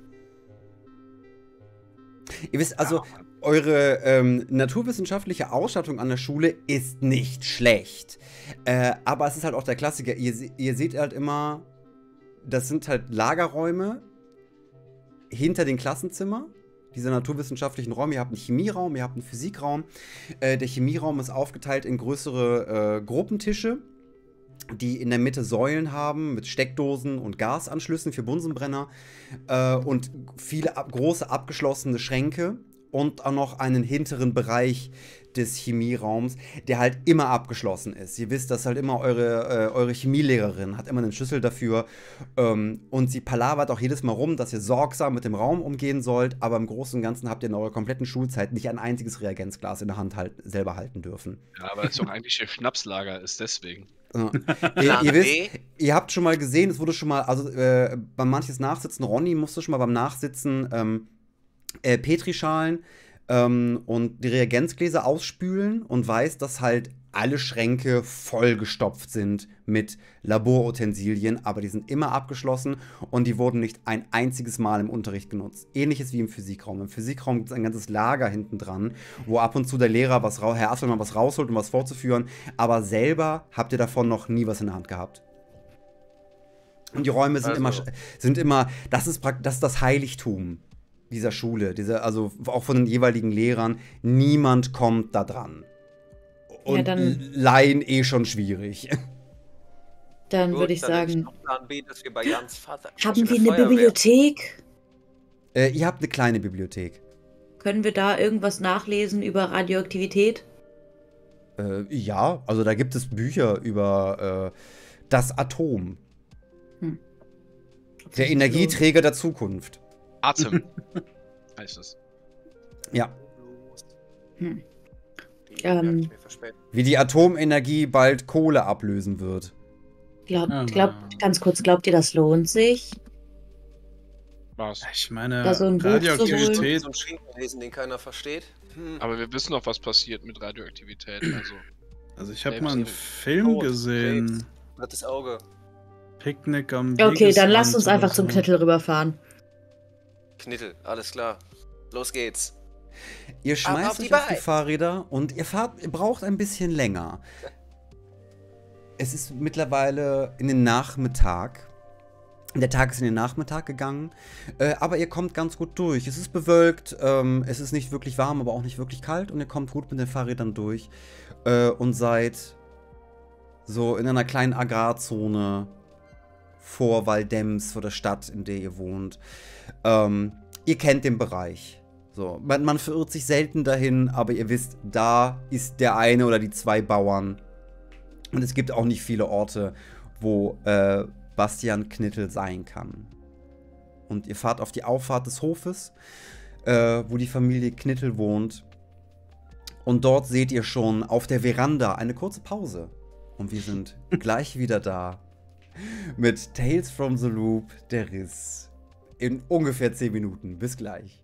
Ihr wisst, also, eure ähm, naturwissenschaftliche Ausstattung an der Schule ist nicht schlecht. Äh, aber es ist halt auch der Klassiker. Ihr, se- ihr seht halt immer, das sind halt Lagerräume hinter den Klassenzimmern. Diese naturwissenschaftlichen Räume. Ihr habt einen Chemieraum, ihr habt einen Physikraum. Äh, der Chemieraum ist aufgeteilt in größere äh, Gruppentische, die in der Mitte Säulen haben mit Steckdosen und Gasanschlüssen für Bunsenbrenner äh, und viele ab große abgeschlossene Schränke und auch noch einen hinteren Bereich des Chemieraums, der halt immer abgeschlossen ist. Ihr wisst, dass halt immer eure, äh, eure Chemielehrerin hat immer einen Schlüssel dafür ähm, und sie palavert auch jedes Mal rum, dass ihr sorgsam mit dem Raum umgehen sollt, aber im Großen und Ganzen habt ihr in eurer kompletten Schulzeit nicht ein einziges Reagenzglas in der Hand halt selber halten dürfen. Ja, aber das ist doch eigentlich ihr Schnapslager, ist deswegen. Ja. ihr, Plan ihr, B. wisst, ihr habt schon mal gesehen, es wurde schon mal, also äh, beim manches Nachsitzen, Ronny musste schon mal beim Nachsitzen ähm, äh, Petrischalen ähm, und die Reagenzgläser ausspülen und weiß, dass halt alle Schränke vollgestopft sind mit Laborutensilien, aber die sind immer abgeschlossen und die wurden nicht ein einziges Mal im Unterricht genutzt. Ähnliches wie im Physikraum. Im Physikraum gibt es ein ganzes Lager hinten dran, wo ab und zu der Lehrer, was ra- Herr Asselmann, was rausholt, um was vorzuführen, aber selber habt ihr davon noch nie was in der Hand gehabt. Und die Räume sind, Also- immer, sch- sind immer, das ist, prakt- das ist das Heiligtum dieser Schule, dieser, also auch von den jeweiligen Lehrern. Niemand kommt da dran. Und Ja, dann- Laien eh schon schwierig. Dann Gut, würde ich dann hätte sagen, noch Plan B, dass wir bei Jans Vater. haben wir eine eine Feuerwehr- Bibliothek? Äh, ihr habt eine kleine Bibliothek. Können wir da irgendwas nachlesen über Radioaktivität? Äh, ja, also da gibt es Bücher über äh, das Atom. Ob Der sich Energieträger der Zukunft. Atem. heißt es. Ja, Hm. Die Ähm. merke ich mir verspätet. wie die Atomenergie bald Kohle ablösen wird. Glaub, Ah, glaub, na. ganz kurz, glaubt ihr, das lohnt sich? Was? Ich meine, Da so ein Buch zu Radioaktivität. So ein Schinken lesen, den keiner versteht. Hm. Aber wir wissen doch, was passiert mit Radioaktivität. Also, Also ich habe Selbst mal einen im Film Tod, gesehen. Krebs. Drittes Auge. Picknick am Okay, dann lasst uns Wegesrand einfach oder zum so. Knittel rüberfahren. Knittel, alles klar. Los geht's. Ihr auf schmeißt die euch auf die Beine. Fahrräder und ihr fahrt, ihr braucht ein bisschen länger. Es ist mittlerweile in den Nachmittag. Der Tag ist in den Nachmittag gegangen, äh, aber ihr kommt ganz gut durch. Es ist bewölkt, ähm, es ist nicht wirklich warm, aber auch nicht wirklich kalt und ihr kommt gut mit den Fahrrädern durch äh, und seid so in einer kleinen Agrarzone vor Waldems, vor der Stadt, in der ihr wohnt. Ähm, ihr kennt den Bereich. So, man, man verirrt sich selten dahin, aber ihr wisst, da ist der eine oder die zwei Bauern. Und es gibt auch nicht viele Orte, wo äh, Bastian Knittel sein kann. Und ihr fahrt auf die Auffahrt des Hofes, äh, wo die Familie Knittel wohnt. Und dort seht ihr schon auf der Veranda eine kurze Pause. Und wir sind gleich wieder da mit Tales from the Loop, der Riss. In ungefähr zehn Minuten. Bis gleich.